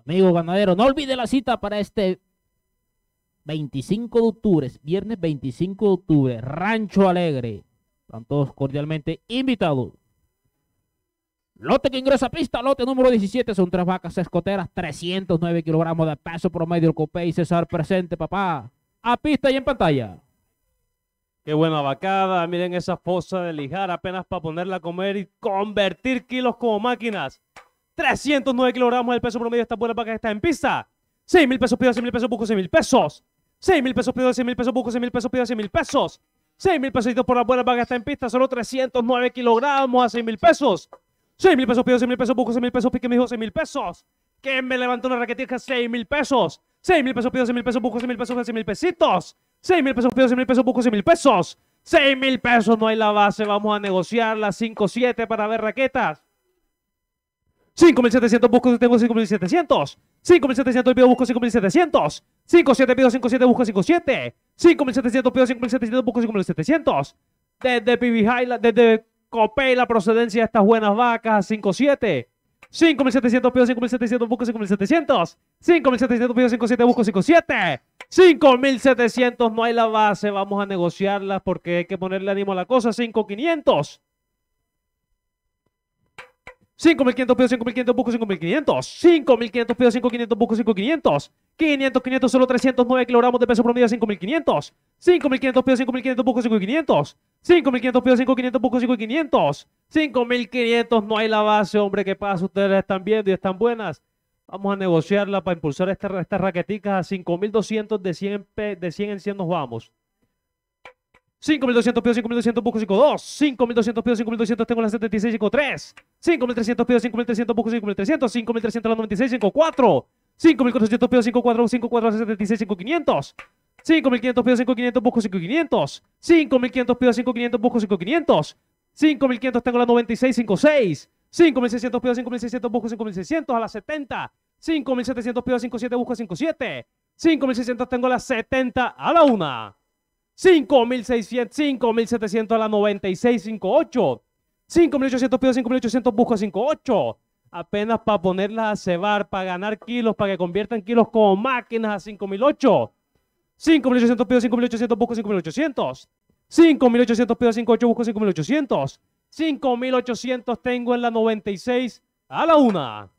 Amigo ganadero, no olvide la cita para este veinticinco de octubre, viernes veinticinco de octubre, Rancho Alegre. Están todos cordialmente invitados. Lote que ingresa a pista, lote número diecisiete, son tres vacas escoteras, trescientos nueve kilogramos de peso promedio, el Copey César presente, papá. A pista y en pantalla. Qué buena vacada, miren esa fosa de lijar apenas para ponerla a comer y convertir kilos como máquinas. trescientos nueve kilogramos del peso promedio de esta buena vaca que está en pista. seis mil pesos pido, seis mil pesos busco, seis mil pesos. seis mil pesos pido, seis mil pesos busco, seis mil pesos pido, seis mil pesos. seis mil pesitos por la buena vaca que está en pista, solo trescientos nueve kilogramos a seis mil pesos. seis mil pesos pido, seis mil pesos busco, seis mil pesos, pique me dijo seis mil pesos. Que me levantó una raquetita, seis mil pesos. seis mil pesos pido, seis mil pesos busco, seis mil pesos, seis mil pesitos. seis mil pesos pido, seis mil pesos busco, seis mil pesos. seis mil pesos, no hay la base, vamos a negociarla, cinco siete para ver raquetas. cinco mil setecientos busco, tengo cinco mil setecientos. cinco mil setecientos pido, busco cinco mil setecientos. cinco siete pido, cinco siete busco cinco siete. cinco mil setecientos pido, cinco mil setecientos busco cinco mil setecientos. Desde P B Highland, desde Copey la procedencia de estas buenas vacas, cinco siete. cinco mil setecientos pido, cinco mil setecientos busco cinco mil setecientos. cinco mil setecientos pido, cinco siete busco cinco siete. cinco mil setecientos no hay la base, vamos a negociarlas porque hay que ponerle ánimo a la cosa, cinco mil quinientos. cinco mil quinientos pido, cinco mil quinientos busco cinco mil quinientos. cinco mil quinientos pido, cinco mil quinientos busco cinco mil quinientos. quinientos, quinientos, solo trescientos nueve kilogramos de peso promedio, cinco mil quinientos. cinco mil quinientos pido, cinco mil quinientos busco cinco mil quinientos. cinco mil quinientos pido, cinco mil quinientos busco cinco mil quinientos. cinco mil quinientos no hay la base, hombre, ¿qué pasa? Ustedes la están viendo y están buenas. Vamos a negociarla para impulsar estas esta raqueticas a cinco mil doscientos de cien, de cien en cien nos vamos. cinco mil doscientos pido, cinco mil doscientos busco cinco dos. cinco mil doscientos pido, cinco mil doscientos tengo la setenta y seis, cinco tres. cinco mil trescientos pido, cinco mil trescientos busco cinco mil trescientos. cinco mil trescientos la noventa y seis, cinco cuatro. cinco mil cuatrocientos pido, cinco cuatro, cinco cuatro setenta y seis, cinco quinientos. cinco mil quinientos pido, cinco quinientos busco cinco quinientos. cinco mil quinientos pido, cinco quinientos busco cinco quinientos. cinco mil quinientos tengo la noventa y seis, cinco seis. cinco mil seiscientos pido, cinco mil seiscientos busco cinco mil seiscientos a la setenta. cinco mil setecientos pido, cinco siete busco cinco siete. cinco mil seiscientos tengo la setenta a la una. cinco mil seiscientos, cinco mil setecientos a la noventa y seis, cinco ocho. cinco mil ochocientos pido, cinco mil ochocientos busco cinco ocho. Apenas para ponerlas a cebar, para ganar kilos, para que conviertan kilos como máquinas a cinco mil ocho. cinco mil ochocientos pido, cinco mil ochocientos busco cinco mil ochocientos. cinco mil ochocientos pido, cinco ocho busco cinco mil ochocientos. cinco mil ochocientos tengo en la noventa y seis a la una.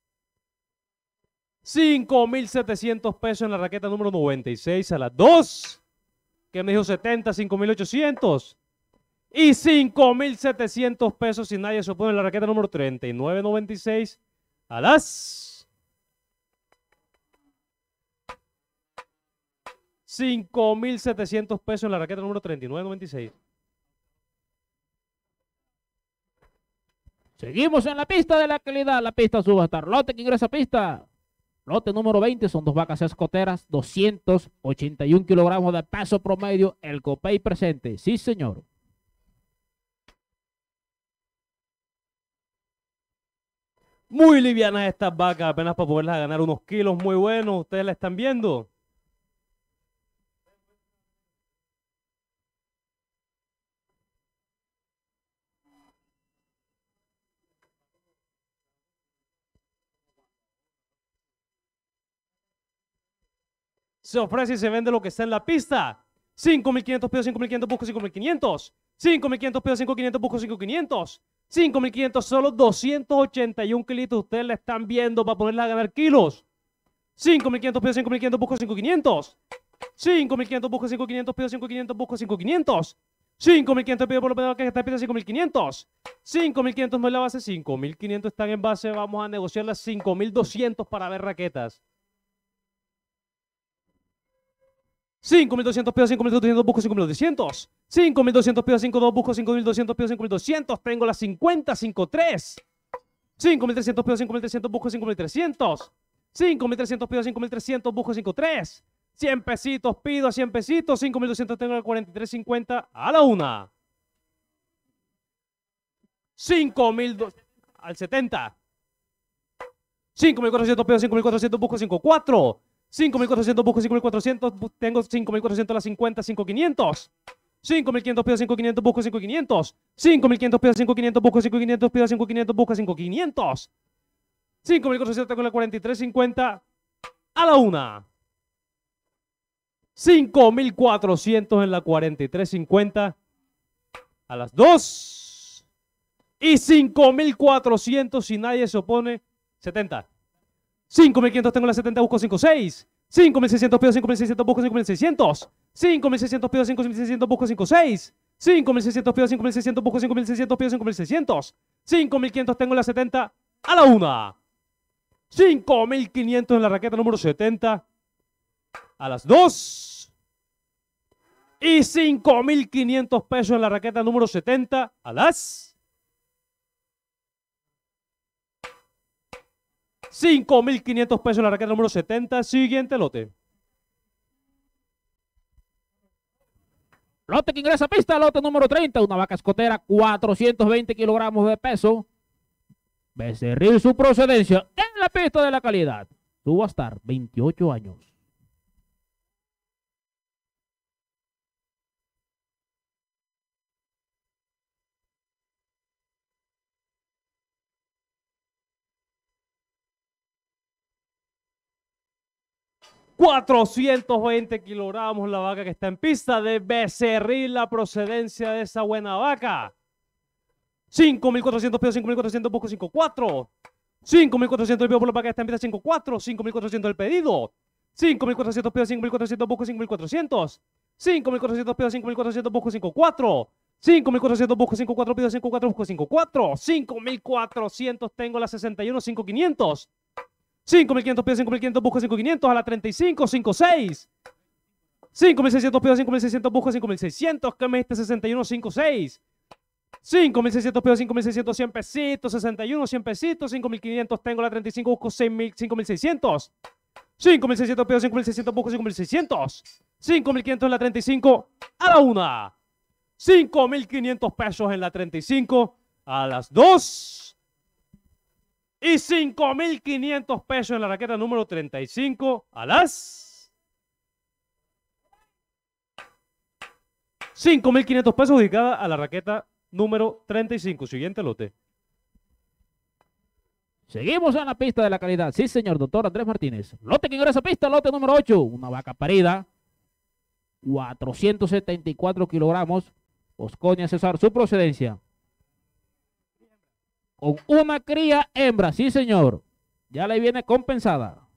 cinco mil setecientos pesos en la raqueta número noventa y seis a las dos. Que me dijo setenta, cinco mil ochocientos. Y cinco mil setecientos pesos si nadie se opone en la raqueta número treinta y nueve noventa y seis a las cinco mil setecientos pesos en la raqueta número treinta y nueve noventa y seis. Seguimos en la pista de la calidad, la pista subastar. Lote que ingresa a pista. Lote número veinte, son dos vacas escoteras, doscientos ochenta y un kilogramos de peso promedio, el Copey presente. Sí, señor. Muy livianas estas vacas, apenas para poderlas ganar unos kilos muy buenos. Ustedes la están viendo. Se ofrece y se vende lo que está en la pista. cinco mil quinientos pido, cinco mil quinientos busco cinco mil quinientos. cinco mil quinientos pido, cinco mil quinientos busco cinco mil quinientos. cinco mil quinientos solo doscientos ochenta y un kilitos. Ustedes la están viendo para ponerla a ganar kilos. cinco mil quinientos pido, cinco mil quinientos busco cinco mil quinientos. cinco mil quinientos busco cinco mil quinientos pido, cinco mil quinientos busco cinco mil quinientos. cinco mil quinientos pido por lo menos que está en pista cinco mil quinientos. cinco mil quinientos no es la base, cinco mil quinientos están en base. Vamos a negociar las cinco mil doscientos para ver raquetas. cinco mil doscientos pido, cinco mil doscientos busco cinco mil doscientos. cinco mil doscientos pido, cinco mil dos busco cinco mil doscientos pido, cinco mil doscientos. Tengo las cincuenta, cinco tres. cinco mil trescientos pido, cinco mil trescientos busco cinco mil trescientos. cinco mil trescientos pido, cinco mil trescientos busco cinco tres. cien pesitos pido, cien pesitos. cinco mil doscientos tengo el cuarenta y tres cincuenta a la una. cinco mil al setenta. cinco mil cuatrocientos pido, cinco mil cuatrocientos busco cinco cuatro. cinco mil cuatrocientos busco cinco mil cuatrocientos, tengo cinco mil cuatrocientos a las cincuenta, cinco mil quinientos. cinco mil quinientos pido, cinco mil quinientos busco cinco mil quinientos. cinco mil quinientos pido, cinco mil quinientos busco cinco mil quinientos pido, cinco mil quinientos busco cinco mil quinientos. cinco mil cuatrocientos tengo en la cuarenta y tres cincuenta a la una. cinco mil cuatrocientos en la cuarenta y tres cincuenta a las dos. Y cinco mil cuatrocientos si nadie se opone, setenta. cinco mil quinientos tengo en la setenta, busco cinco seis. cinco mil seiscientos pido cinco mil seiscientos, busco cinco mil seiscientos. cinco mil seiscientos pido cinco mil seiscientos, busco cinco seis. cinco mil seiscientos pido cinco mil seiscientos, busco cinco mil seiscientos, pido cinco mil seiscientos. cinco mil quinientos tengo en la setenta a la una. cinco mil quinientos en la raqueta número setenta a las dos. Y cinco mil quinientos pesos en la raqueta número setenta a las cinco mil quinientos pesos en la raqueta número setenta. Siguiente lote. Lote que ingresa a pista, lote número treinta, una vaca escotera, cuatrocientos veinte kilogramos de peso. Becerril su procedencia en la pista de la calidad. Tuvo a estar veintiocho años. cuatrocientos veinte kilogramos la vaca que está en pista de Becerril, la procedencia de esa buena vaca. cinco mil cuatrocientos pido cinco mil cuatrocientos, busco cinco cuatro. cinco mil cuatrocientos pido por la vaca que está en pista cinco cuatro. cinco mil cuatrocientos el pedido. cinco mil cuatrocientos pido cinco mil cuatrocientos, busco cinco mil cuatrocientos. cinco mil cuatrocientos pido cinco mil cuatrocientos, busco cinco cuatro. cinco mil cuatrocientos busco cinco cuatro, pido cinco cuatro, busco cinco cuatro. cinco mil cuatrocientos tengo la sesenta y uno, cinco mil quinientos. cinco mil quinientos pido cinco mil quinientos, busco cinco mil quinientos a la treinta y cinco, cinco seis. cinco mil seiscientos pido cinco mil seiscientos, busco cinco mil seiscientos, que me diste sesenta y uno, cinco seis. cinco mil seiscientos pido cinco mil seiscientos, cien pesitos, sesenta y uno, cien pesitos. cinco mil quinientos tengo la treinta y cinco, busco cinco mil seiscientos. cinco mil seiscientos pido cinco mil seiscientos, busco cinco mil seiscientos. cinco mil quinientos en la treinta y cinco a la una. cinco mil quinientos pesos en la treinta y cinco a las dos. Y cinco mil quinientos pesos en la raqueta número treinta y cinco a las cinco mil quinientos pesos dedicada a la raqueta número treinta y cinco. Siguiente lote. Seguimos en la pista de la calidad. Sí, señor, doctor Andrés Martínez. Lote que ingresa a pista, lote número ocho. Una vaca parida. cuatrocientos setenta y cuatro kilogramos. Osconia César, su procedencia. Con una cría hembra, sí, señor. Ya le viene compensada.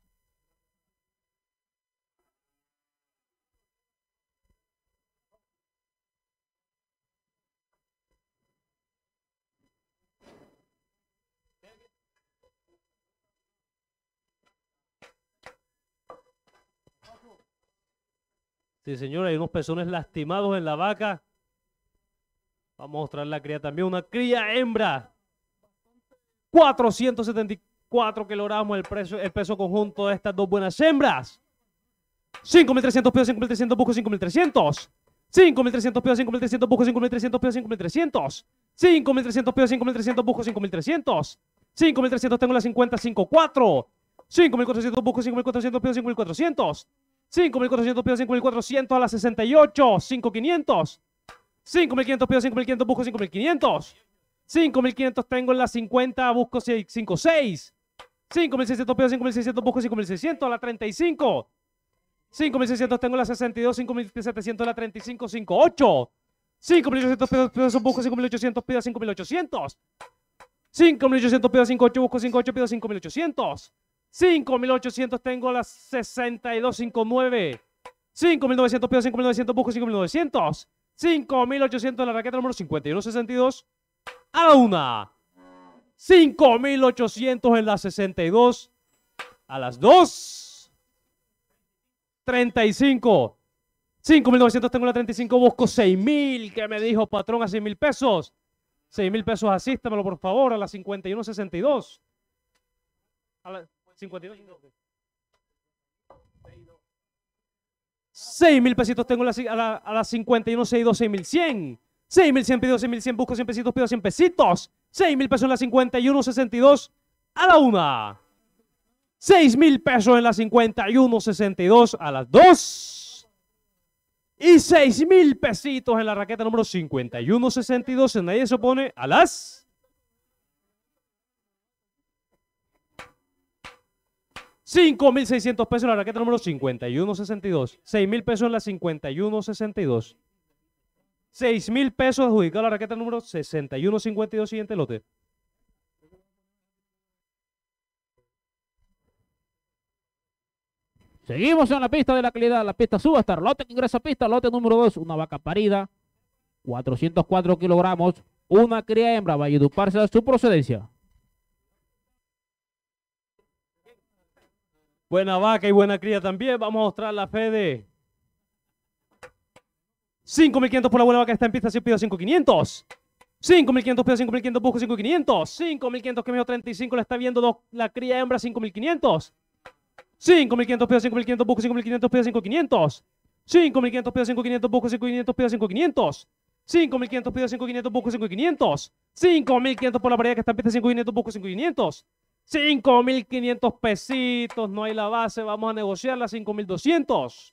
Sí, señor, hay unos pezones lastimados en la vaca. Vamos a mostrar la cría también. Una cría hembra. cuatrocientos setenta y cuatro kilogramos el, precio, el peso conjunto de estas dos buenas hembras. cinco mil trescientos pido cinco mil trescientos, busco cinco mil trescientos. cinco mil trescientos pido cinco mil trescientos, busco cinco mil trescientos, pido cinco mil trescientos. cinco mil trescientos pido cinco mil trescientos, busco cinco mil trescientos. cinco mil trescientos tengo la cincuenta, cinco cuatro. cinco mil cuatrocientos busco cinco mil cuatrocientos, pido cinco mil cuatrocientos. cinco mil cuatrocientos pido cinco mil cuatrocientos a la sesenta y ocho, cinco mil quinientos. cinco mil quinientos pido cinco mil quinientos, busco cinco mil quinientos. cinco mil quinientos tengo en la cincuenta, busco cinco seis. cinco mil seiscientos pido cinco mil seiscientos, busco cinco mil seiscientos a la treinta y cinco. cinco mil seiscientos tengo en la sesenta y dos, cinco mil setecientos en la treinta y cinco, cinco ocho. cinco mil ochocientos pido, pido busco cinco mil ochocientos, pido cinco mil ochocientos. cinco mil ochocientos pido cinco ocho, busco cinco ocho, pido cinco mil ochocientos. cinco mil ochocientos tengo la sesenta y dos, cinco nueve. cinco mil novecientos pido cinco mil novecientos, busco cinco mil novecientos. cinco mil ochocientos en la raqueta número cincuenta y uno sesenta y dos a la una. cinco mil ochocientos en la sesenta y dos a las dos. treinta y cinco. cinco mil novecientos tengo en la treinta y cinco, busco seis mil, que me dijo patrón a seis mil pesos. seis mil pesos, asístamelo por favor a la cincuenta y uno sesenta y dos. A la cincuenta y dos. seis mil pesitos tengo a la, a la, a la cincuenta y uno sesenta y dos, seis mil cien. seis mil cien pido seis mil cien, busco cien pesitos, pido cien pesitos. seis mil pesos en la cincuenta y uno sesenta y dos a la una. seis mil pesos en la cincuenta y uno sesenta y dos a las dos. Y seis mil pesitos en la raqueta número cincuenta y uno sesenta y dos, en nadie se opone, a las cinco mil seiscientos pesos en la raqueta número cincuenta y uno sesenta y dos. seis mil pesos en la cincuenta y uno sesenta y dos. seis mil pesos adjudicado a la raqueta número sesenta y uno cincuenta y dos. Siguiente lote. Seguimos en la pista de la calidad, la pista Subastar. Lote que ingresa a pista, lote número dos, una vaca parida, cuatrocientos cuatro kilogramos, una cría hembra, Valledupar será su procedencia. Buena vaca y buena cría también. Vamos a mostrar la fe de cinco mil quinientos por la buena vaca. Está en pista, si pido cinco mil quinientos. cinco mil quinientos pido cinco mil quinientos, busco cinco mil quinientos. cinco mil quinientos que me dio treinta y cinco, la está viendo dos, la cría hembra cinco mil quinientos. cinco mil quinientos pido cinco mil quinientos, busco cinco mil quinientos, pido cinco mil quinientos. cinco mil quinientos pido cinco mil quinientos, busco cinco mil quinientos, pido cinco mil quinientos. cinco mil quinientos pido cinco mil quinientos, busco cinco mil quinientos. cinco mil quinientos por la paridad que está en pista, cinco mil quinientos, busco cinco mil quinientos. cinco mil quinientos pesitos, no hay la base, vamos a negociarla, cinco mil doscientos.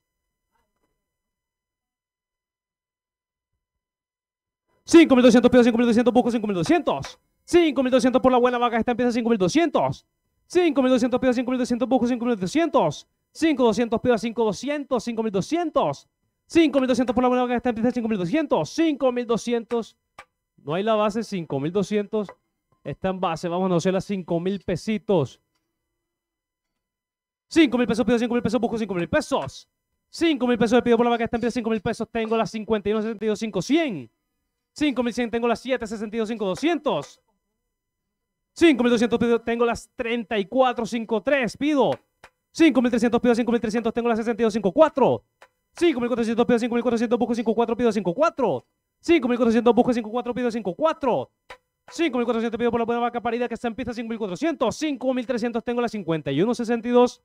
cinco mil doscientos, pido cinco mil doscientos, busco cinco mil doscientos. cinco mil doscientos por la buena vaca, está en pista, cinco mil doscientos. cinco mil doscientos, pido cinco mil doscientos, busco cinco mil doscientos. cinco mil doscientos, pido cinco mil doscientos, cinco mil doscientos. cinco mil doscientos por la buena vaca, está en pista, cinco mil doscientos. cinco mil doscientos, no hay la base, cinco mil doscientos. Está en base, vamos a negociar a cinco mil pesitos. cinco mil pesos, pido cinco mil pesos, busco cinco mil pesos. cinco mil pesos, pido por la vaca, está en pie cinco mil pesos, tengo las cincuenta y uno sesenta y dos, cinco cien. cinco mil cien, tengo las siete sesenta y dos, cinco doscientos. cinco mil doscientos, pido, tengo las treinta y cuatro cincuenta y tres, pido. cinco mil trescientos, pido cinco mil trescientos, tengo las sesenta y dos cincuenta y cuatro. cinco mil cuatrocientos, pido cinco mil cuatrocientos, busco cincuenta y cuatro, pido cincuenta y cuatro. cinco mil cuatrocientos, busco cincuenta y cuatro, pido cincuenta y cuatro. cinco mil cuatrocientos pido por la buena vaca parida que está en pista, cinco mil cuatrocientos. cinco mil trescientos, tengo la cincuenta y uno sesenta y dos.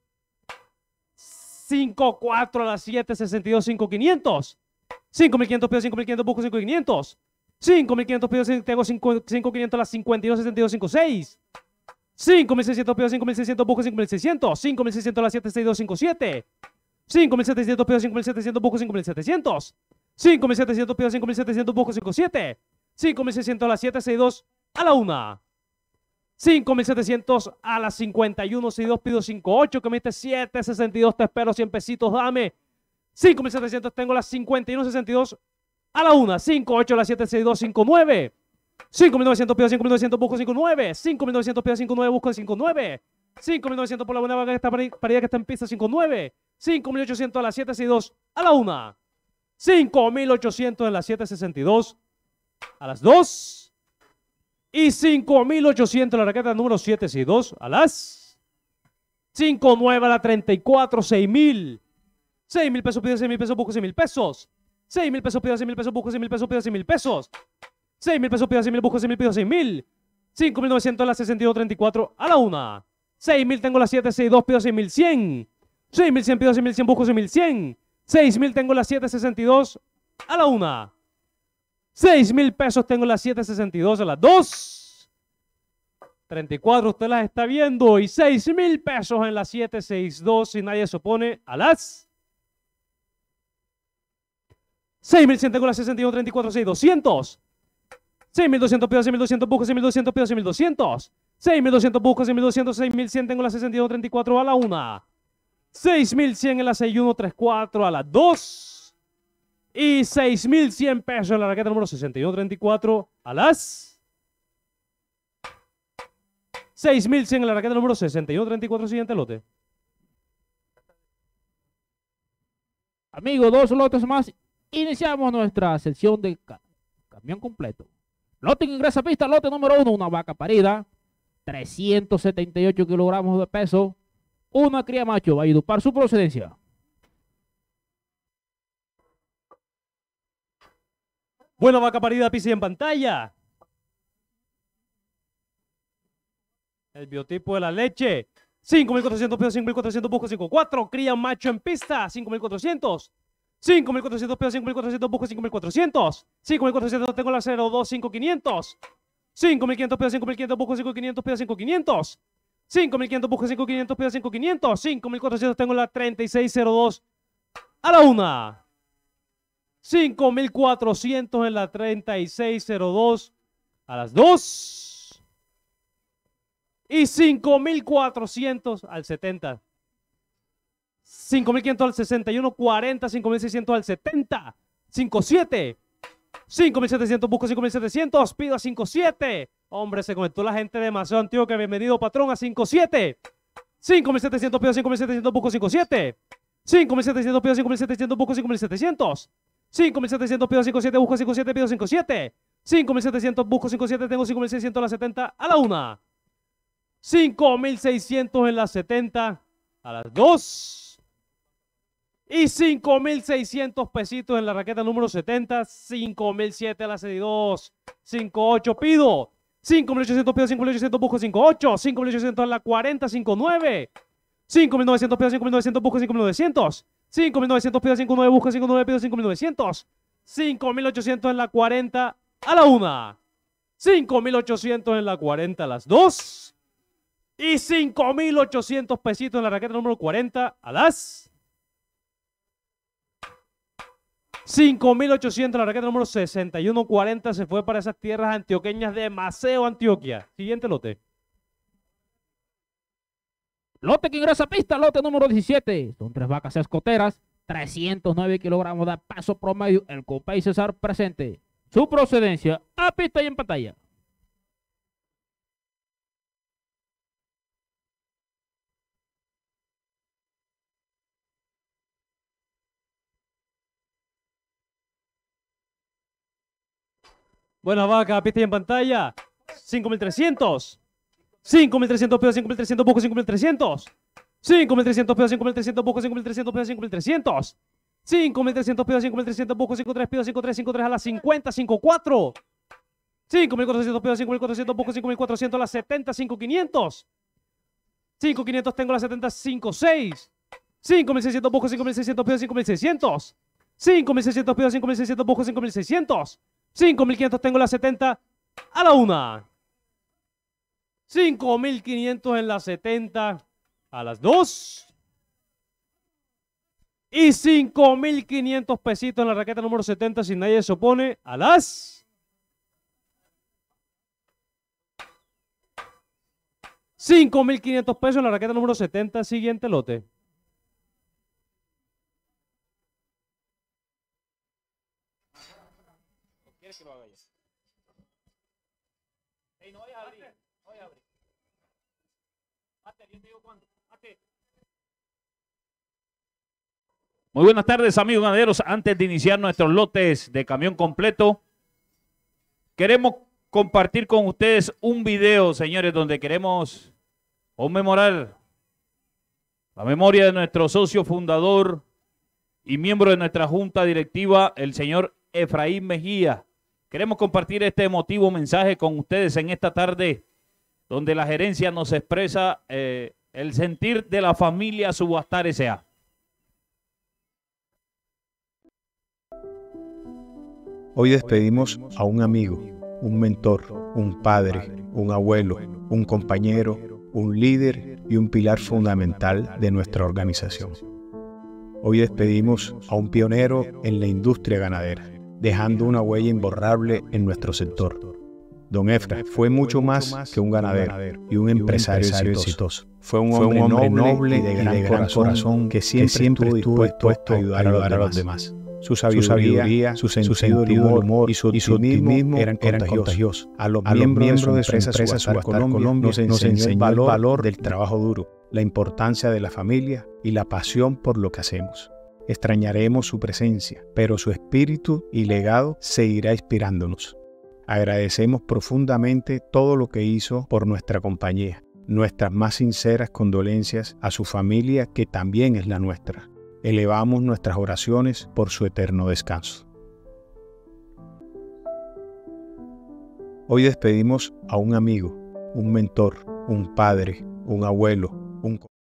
cinco cuatro a las siete sesenta y dos, cinco mil quinientos. cinco mil quinientos, pido cinco mil quinientos, busco cinco mil quinientos. cinco mil quinientos, pido, tengo cinco mil quinientos a las cincuenta y dos sesenta y dos, cinco seis. cinco mil seiscientos, pido cinco mil seiscientos, busco cinco mil seiscientos. cinco mil seiscientos a las siete sesenta y dos, cinco siete. cinco mil setecientos, pido cinco mil setecientos, busco cinco mil setecientos. cinco mil setecientos, pido cinco mil setecientos, busco cinco siete. cinco mil seiscientos a las siete sesenta y dos a la una. cinco mil setecientos a las cincuenta y uno sesenta y dos, pido cinco ocho, que me diste siete sesenta y dos, te espero cien pesitos, dame. cinco mil setecientos, tengo las cincuenta y uno sesenta y dos a la una. cinco ocho a las siete sesenta y dos, cinco nueve. cinco mil novecientos, pido cinco mil novecientos, busco cinco nueve. cinco mil novecientos, pido cinco nueve, busco cinco nueve. cinco mil novecientos por la buena vaca que está paridad que está en pista, cinco nueve. cinco mil ochocientos a las siete sesenta y dos a la una. cinco mil ochocientos en las siete sesenta y dos a las dos. Y cinco mil ochocientos la raqueta número siete sesenta y dos a las cinco nueve a la treinta y cuatro, seis mil. seis mil pesos, pido seis mil pesos, busco seis mil pesos. seis mil pesos, pido seis mil pesos, busco seis mil pesos, pido seis mil pesos. seis mil pesos, pido seis mil, busco seis mil, pido seis mil. cinco mil novecientos a la sesenta y dos, treinta y cuatro a la una. seis mil tengo la siete sesenta y dos, pido seis mil cien. seis mil cien, pido seis mil cien, busco seis mil cien. seis mil tengo la siete sesenta y dos a la una. seis mil pesos tengo las siete sesenta y dos a las dos. treinta y cuatro usted las está viendo. Y seis mil pesos en las siete sesenta y dos si nadie se opone a las seis mil cien tengo las sesenta y uno, treinta y cuatro, seis mil doscientos. seis mil doscientos pido seis mil doscientos, busco seis mil doscientos, pido seis mil doscientos. seis mil doscientos busco seis mil doscientos, seis mil cien tengo las sesenta y uno, treinta y cuatro a la una. seis mil cien en la sesenta y uno, treinta y cuatro a las dos. Y seis mil cien pesos en la raqueta número sesenta y uno, treinta y cuatro a las seis mil cien en la raqueta número sesenta y uno, treinta y cuatro, siguiente lote. Amigos, dos lotes más. Iniciamos nuestra sección de ca camión completo. Lote que ingresa a pista, lote número uno, una vaca parida, trescientos setenta y ocho kilogramos de peso, una cría macho, Valledupar su procedencia. Buena vaca parida, pisa en pantalla. El biotipo de la leche. cinco mil cuatrocientos, pido cinco mil cuatrocientos, busco cinco cuatro. Cría macho en pista, cinco mil cuatrocientos. cinco mil cuatrocientos, pido cinco mil cuatrocientos, busco cinco mil cuatrocientos. cinco mil cuatrocientos, tengo la cero dos, cinco mil quinientos. cinco mil quinientos, pido cinco mil quinientos, busco cinco mil quinientos, pido cinco mil quinientos. cinco mil quinientos, busco cinco mil quinientos, pido cinco mil quinientos. cinco mil cuatrocientos, tengo la treinta y seis cero dos a la una. cinco mil cuatrocientos en la treinta y seis cero dos a las dos. Y cinco mil cuatrocientos al setenta. cinco mil quinientos al sesenta y uno, cuarenta, cinco mil seiscientos al setenta, cinco siete, cinco mil setecientos, busco cinco mil setecientos, pido a cinco siete. Hombre, se conectó la gente demasiado antiguo, que bienvenido patrón a cinco siete. cinco mil setecientos, pido cinco mil setecientos, busco cinco siete. cinco mil setecientos, pido cinco mil setecientos, busco cinco mil setecientos. cinco mil setecientos, pido cinco siete, busco cinco siete, pido cinco siete. cinco mil setecientos, busco cinco siete, tengo cinco mil seiscientos a la setenta, a la una. cinco mil seiscientos en la setenta, a las dos. Y cinco mil seiscientos pesitos en la raqueta número setenta, cinco mil siete a la sesenta y dos, cinco ocho pido. cinco mil ochocientos pido cinco mil ochocientos, busco cinco ocho, cinco mil ochocientos en la cuarenta, cinco nueve. cinco mil novecientos pido cinco mil novecientos, busco cinco mil novecientos. cinco mil novecientos pido cinco nueve, busco cinco nueve, pido cinco mil novecientos. cinco mil ochocientos en la cuarenta, a la una. cinco mil ochocientos en la cuarenta, a las dos. Y cinco mil ochocientos pesitos en la raqueta número cuarenta, a las cinco mil ochocientos en la raqueta número sesenta y uno cuarenta. Se fue para esas tierras antioqueñas de Maceo, Antioquia. Siguiente lote. Lote que ingresa a pista, lote número diecisiete. Son tres vacas escoteras, trescientos nueve kilogramos de peso promedio. El Copey César presente. Su procedencia a pista y en pantalla. Buena vaca, pista y en pantalla. cinco mil trescientos. cinco mil trescientos, pido cinco mil trescientos, busco cinco mil trescientos. cinco mil trescientos, pido cinco mil trescientos, busco cinco mil trescientos, pido cinco mil trescientos. cinco mil trescientos, pido cinco mil trescientos, busco cinco tres, pido cinco tres, cinco tres a la cincuenta, cinco cuatro. cinco mil cuatrocientos, pido cinco mil cuatrocientos, busco cinco mil cuatrocientos a la setenta, cinco quinientos. cinco quinientos tengo la setenta, cinco seis. cinco mil seiscientos, busco cinco mil seiscientos, pido cinco mil seiscientos. cinco mil seiscientos, pido cinco mil seiscientos, busco cinco mil seiscientos. cinco mil quinientos tengo la setenta, a la una. cinco mil quinientos en la setenta, a las dos. Y cinco mil quinientos pesitos en la raqueta número setenta, si nadie se opone, a las cinco mil quinientos pesos en la raqueta número setenta, siguiente lote. ¿Quieres que lo haga yo? Ey, no vayas a abrir, no vayas a abrir. Hazte, yo te digo cuándo. Hazte. Muy buenas tardes, amigos ganaderos. Antes de iniciar nuestros lotes de camión completo, queremos compartir con ustedes un video, señores, donde queremos conmemorar la memoria de nuestro socio fundador y miembro de nuestra junta directiva, el señor Efraín Mejía. Queremos compartir este emotivo mensaje con ustedes en esta tarde, donde la gerencia nos expresa eh, el sentir de la familia Subastar S A Hoy despedimos a un amigo, un mentor, un padre, un abuelo, un compañero, un líder y un pilar fundamental de nuestra organización. Hoy despedimos a un pionero en la industria ganadera, dejando una huella imborrable en nuestro sector. Don Efra fue mucho más que un ganadero y un empresario exitoso. Fue un hombre noble y de gran corazón que siempre estuvo dispuesto a ayudar a los demás. Su sabiduría, su sentido del humor y su optimismo eran contagiosos. A los miembros de su empresa Subastar Colombia nos enseñó el valor del trabajo duro, la importancia de la familia y la pasión por lo que hacemos. Extrañaremos su presencia, pero su espíritu y legado seguirá inspirándonos. Agradecemos profundamente todo lo que hizo por nuestra compañía. Nuestras más sinceras condolencias a su familia, que también es la nuestra. Elevamos nuestras oraciones por su eterno descanso. Hoy despedimos a un amigo, un mentor, un padre, un abuelo, un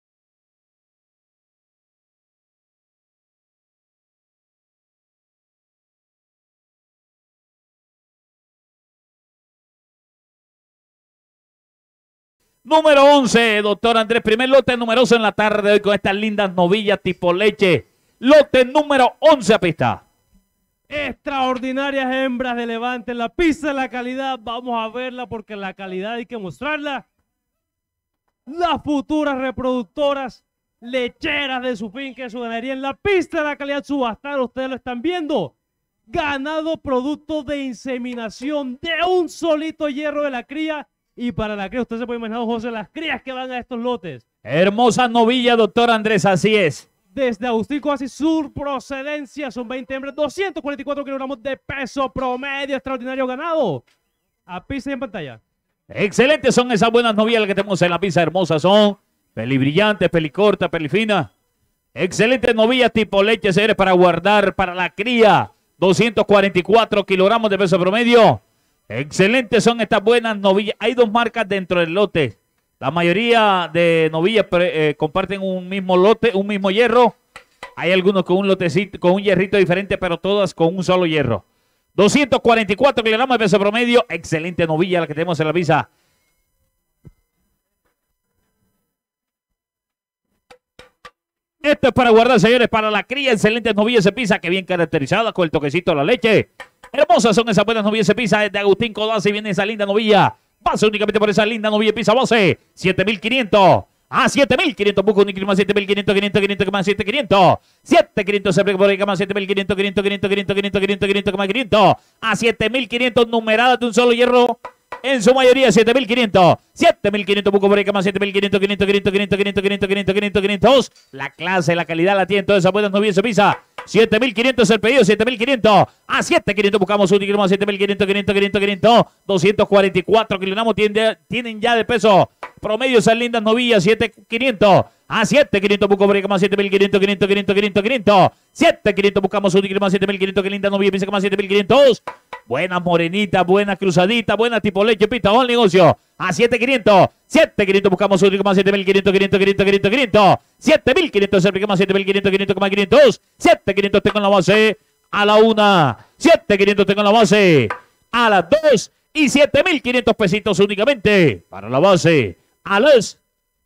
Número once, doctor Andrés. Primer lote numeroso en la tarde de hoy con estas lindas novillas tipo leche. Lote número once a pista. Extraordinarias hembras de Levante en la pista de la calidad. Vamos a verla porque la calidad hay que mostrarla. Las futuras reproductoras lecheras de su finca, de su ganadería en la pista de la calidad subastada. Ustedes lo están viendo. Ganado producto de inseminación de un solito hierro de la cría. Y para la cría, usted se puede imaginar, José, las crías que van a estos lotes. Hermosa novilla, doctor Andrés, así es. Desde Agustín Coasi, sur procedencia, son veinte hembras, doscientos cuarenta y cuatro kilogramos de peso promedio, extraordinario ganado. A pista y en pantalla. Excelentes son esas buenas novillas que tenemos en la pista, hermosas son. Peli brillante, peli corta, peli fina. Excelentes novillas tipo leche, señores, para guardar para la cría. doscientos cuarenta y cuatro kilogramos de peso promedio. Excelentes son estas buenas novillas. Hay dos marcas dentro del lote. La mayoría de novillas eh, comparten un mismo lote, un mismo hierro. Hay algunos con un lotecito, con un hierrito diferente, pero todas con un solo hierro. doscientos cuarenta y cuatro kilogramos de peso promedio. Excelente novilla la que tenemos en la visa. Esto es para guardar, señores, para la cría. Excelentes novillas de pisa, que bien caracterizadas con el toquecito de la leche. Hermosas son esas buenas novillas de pisa. Desde Agustín Codazzi viene esa linda novilla. Base únicamente por esa linda novilla de pisa base. siete mil quinientos. A siete mil quinientos. Busco un más siete mil quinientos, quinientos, quinientos, más siete mil quinientos. siete mil quinientos se por ahí, más siete mil quinientos, quinientos, quinientos, quinientos, quinientos, quinientos, quinientos, más quinientos. A siete mil quinientos numeradas de un solo hierro. En su mayoría siete mil quinientos. siete mil quinientos busco por ahí, más siete mil quinientos, quinientos, quinientos, quinientos, quinientos, quinientos, quinientos, quinientos, quinientos. La clase, la calidad la tienen todas esas buenas novillas de pisa. siete mil quinientos el pedido, siete mil quinientos. A siete mil quinientos buscamos un kilogramo, siete mil quinientos, quinientos, quinientos, quinientos. doscientos cuarenta y cuatro kilogramos tienen, tienen ya de peso promedio esas lindas novillas, siete mil quinientos. A siete mil quinientos busco por ahí, más siete mil quinientos, quinientos, quinientos, quinientos, quinientos. siete mil quinientos buscamos un kilogramo, siete mil quinientos, que linda novilla, piensa que más siete mil quinientos. Buenas morenitas, buenas cruzaditas, buenas tipo leche, pita, buen negocio. A siete mil quinientos. siete mil quinientos buscamos un más siete mil quinientos, quinientos, quinientos, quinientos, quinientos. siete mil quinientos el más siete mil quinientos, quinientos, quinientos. siete mil quinientos tengo en la base a la una. siete mil quinientos tengo en la base a las dos. Y siete mil quinientos pesitos únicamente para la base a las.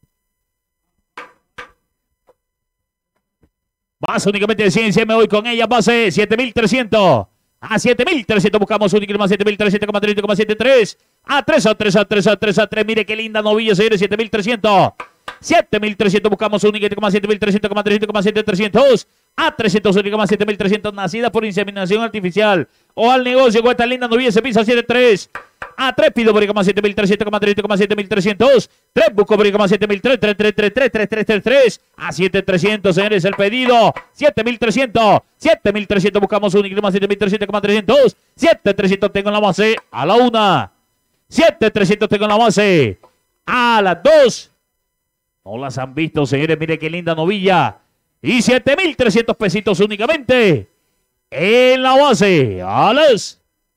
Base únicamente de cien, cien me voy con ella, base siete mil trescientos. A siete mil trescientos buscamos un más siete mil trescientos, treinta, setenta y tres. A tres, a tres, a tres, a tres, a tres. Mire qué linda novilla, señores, siete mil trescientos. siete mil trescientos buscamos un más siete mil trescientos, trescientos, siete mil trescientos. A trescientos un más siete mil trescientos, nacida por inseminación artificial. O al negocio con esta linda novilla, se pisa siete tres. A tres pido por más siete mil trescientos, treinta, siete mil trescientos. tres busco por más siete mil trescientos, tres, tres, tres, tres, tres, tres, tres. A siete mil trescientos, señores, el pedido. siete mil trescientos. siete mil trescientos buscamos un más siete mil trescientos, trescientos. siete mil trescientos tengo en la base a la una. siete mil trescientos tengo en la base a las dos. No las han visto, señores. Mire qué linda novilla. Y siete mil trescientos pesitos únicamente en la base a las.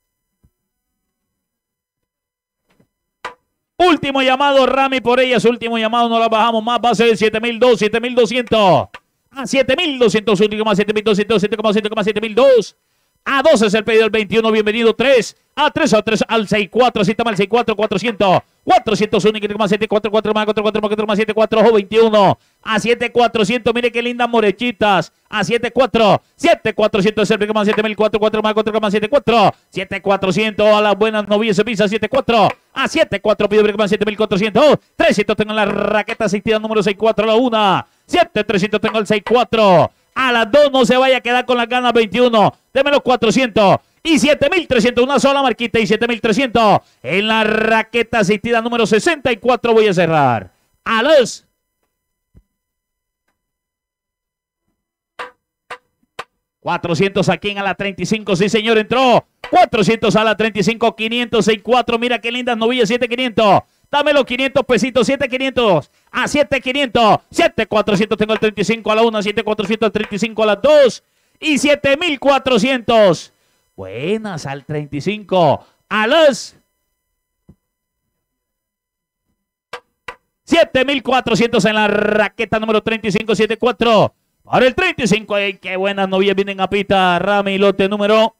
Último llamado, Rami, por ellas. Último llamado, no la bajamos más. Base de siete mil doscientos, siete mil doscientos. A siete mil doscientos, único más siete mil doscientos, siete mil doscientos, siete mil doscientos. A dos es el pedido del veintiuno, bienvenido tres. A tres, a tres, al seis cuatro, así está mal seis cuatro, cuatrocientos. cuatrocientos uno, más siete cuatro cuatro, más cuatro cuatro, más cuatro, más siete cuatro, veintiuno. A siete cuatrocientos, mire qué lindas morechitas. A siete cuatro, siete cuatrocientos es el más siete mil cuatro cuatro, más cuatro, más siete cuatro. siete cuatrocientos a las buenas novillas se pisa siete cuatro. A siete cuatro pido más siete mil cuatrocientos. trescientos tengo en la raqueta asistida número seis cuatro a la una. siete trescientos tengo el seis cuatro. A las dos no se vaya a quedar con las ganas veintiuno. Deme los cuatrocientos. Y siete mil trescientos, una sola marquita. Y siete mil trescientos en la raqueta asistida número sesenta y cuatro. Voy a cerrar. A los. cuatrocientos aquí en a la treinta y cinco. Sí, señor, entró. cuatrocientos a la treinta y cinco. quinientos, seis cuatro. Mira qué lindas novillas. siete quinientos. Dame los quinientos pesitos, siete quinientos, a siete quinientos, siete cuatrocientos tengo el treinta y cinco a la una, siete cuatrocientos al treinta y cinco a las dos y siete mil cuatrocientos. Buenas al treinta y cinco a las siete mil cuatrocientos en la raqueta número treinta y cinco, siete cuatro. Ahora el treinta y cinco, ay, qué buenas novillas vienen a pista, Rami, lote número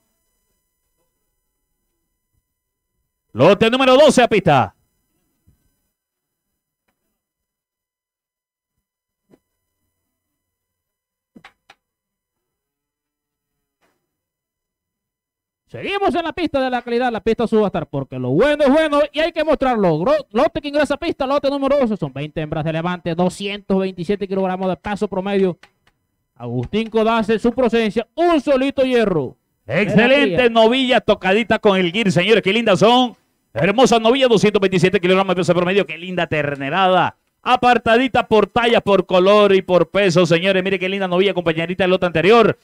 lote número doce a pista. Seguimos en la pista de la calidad, la pista sube a estar, porque lo bueno es bueno y hay que mostrarlo. Gro- Lote que ingresa a pista, lote número doce, son veinte hembras de levante, doscientos veintisiete kilogramos de peso promedio. Agustín Codazzi, su procedencia, un solito hierro. Excelente novilla tocadita con el guir, señores, qué lindas son. Hermosa novilla, doscientos veintisiete kilogramos de peso promedio, qué linda ternerada. Apartadita por talla, por color y por peso, señores. Mire qué linda novilla, compañerita del lote anterior.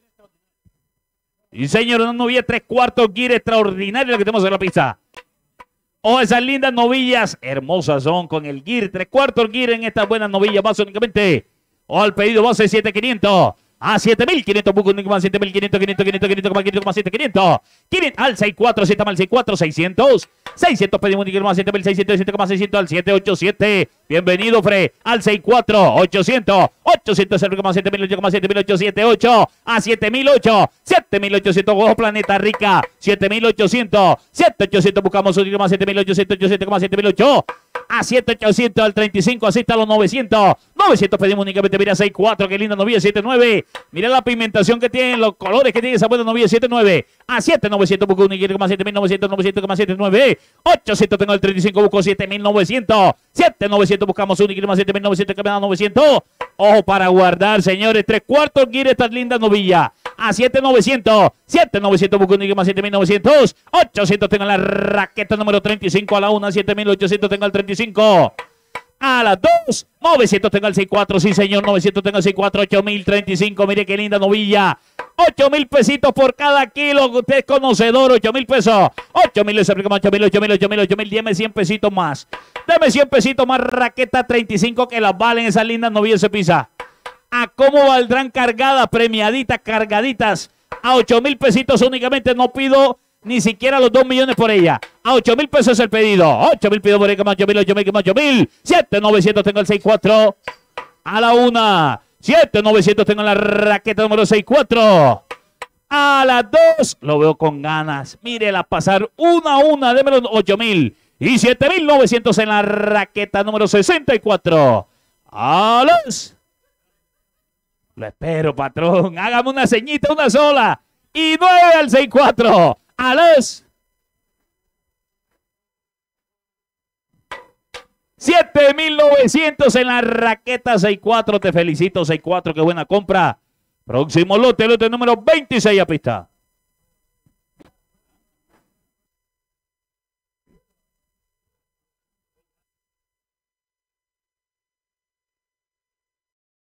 Y señor, una novilla tres cuartos guir extraordinaria la que tenemos en la pista. Oh, esas lindas novillas, hermosas son con el guir, tres cuartos guir en estas buenas novillas, base únicamente. O al pedido base siete mil quinientos. A siete mil quinientos, buco único más siete mil quinientos, quinientos, quinientos, quinientos, quinientos, siete mil quinientos. quinientos al sesenta y cuatro, siete mal sesenta y cuatro, seiscientos. seiscientos pedimos único más siete mil seiscientos, siete mil seiscientos al siete ochenta y siete. Bienvenido, Fre, al sesenta y cuatro, ochocientos. ochocientos, siete mil, siete mil, siete mil ochocientos, setenta y ocho. A siete mil ocho, siete mil ochocientos, ojo, Planeta Rica. siete mil ochocientos, siete mil ochocientos, buscamos único más siete mil ochocientos, siete mil ocho. A siete mil ochocientos al treinta y cinco, así está los novecientos. novecientos pedimos únicamente, mira, sesenta y cuatro, qué linda novilla, siete nueve. Mira la pigmentación que tienen, los colores que tiene esa buena novilla, siete nueve. A siete mil novecientos, busco único más siete mil novecientos, novecientos, siete nueve. ochocientos tengo el treinta y cinco, busco siete mil novecientos. siete mil novecientos, buscamos único más siete mil novecientos, que me da novecientos. Ojo para guardar, señores, tres cuartos, quiere estas lindas novillas. A siete mil novecientos, siete mil novecientos, busco único más siete mil novecientos. ochocientos tengo la raqueta número treinta y cinco, a la una, siete mil ochocientos tengo el treinta y cinco. A las dos, novecientos tengo el sesenta y cuatro, sí señor, novecientos tengo el sesenta y cuatro, ocho mil treinta y cinco, mire qué linda novilla. ocho mil pesitos por cada kilo, usted es conocedor, ocho mil pesos. ocho mil, ocho mil, ocho mil, ocho mil, ocho mil, deme cien pesitos más. Deme cien pesitos más, raqueta treinta y cinco que las valen esas lindas novillas se pisa. ¿A cómo valdrán cargadas, premiaditas, cargaditas? A ocho mil pesitos únicamente, no pido ni siquiera los dos millones por ella. A ocho mil pesos el pedido. ocho mil pido por ella, ocho mil, ocho mil, ocho mil. siete mil novecientos tengo el sesenta y cuatro. A la una. siete mil novecientos tengo la raqueta número sesenta y cuatro. A las dos. Lo veo con ganas. Mírela pasar una a una. Démelo ocho mil. Y siete mil novecientos en la raqueta número sesenta y cuatro. A las. Lo espero, patrón. Hágame una ceñita, una sola. Y nueve al sesenta y cuatro. A las siete mil novecientos en la raqueta sesenta y cuatro. Te felicito, sesenta y cuatro. Qué buena compra. Próximo lote, lote número veintiséis a pista.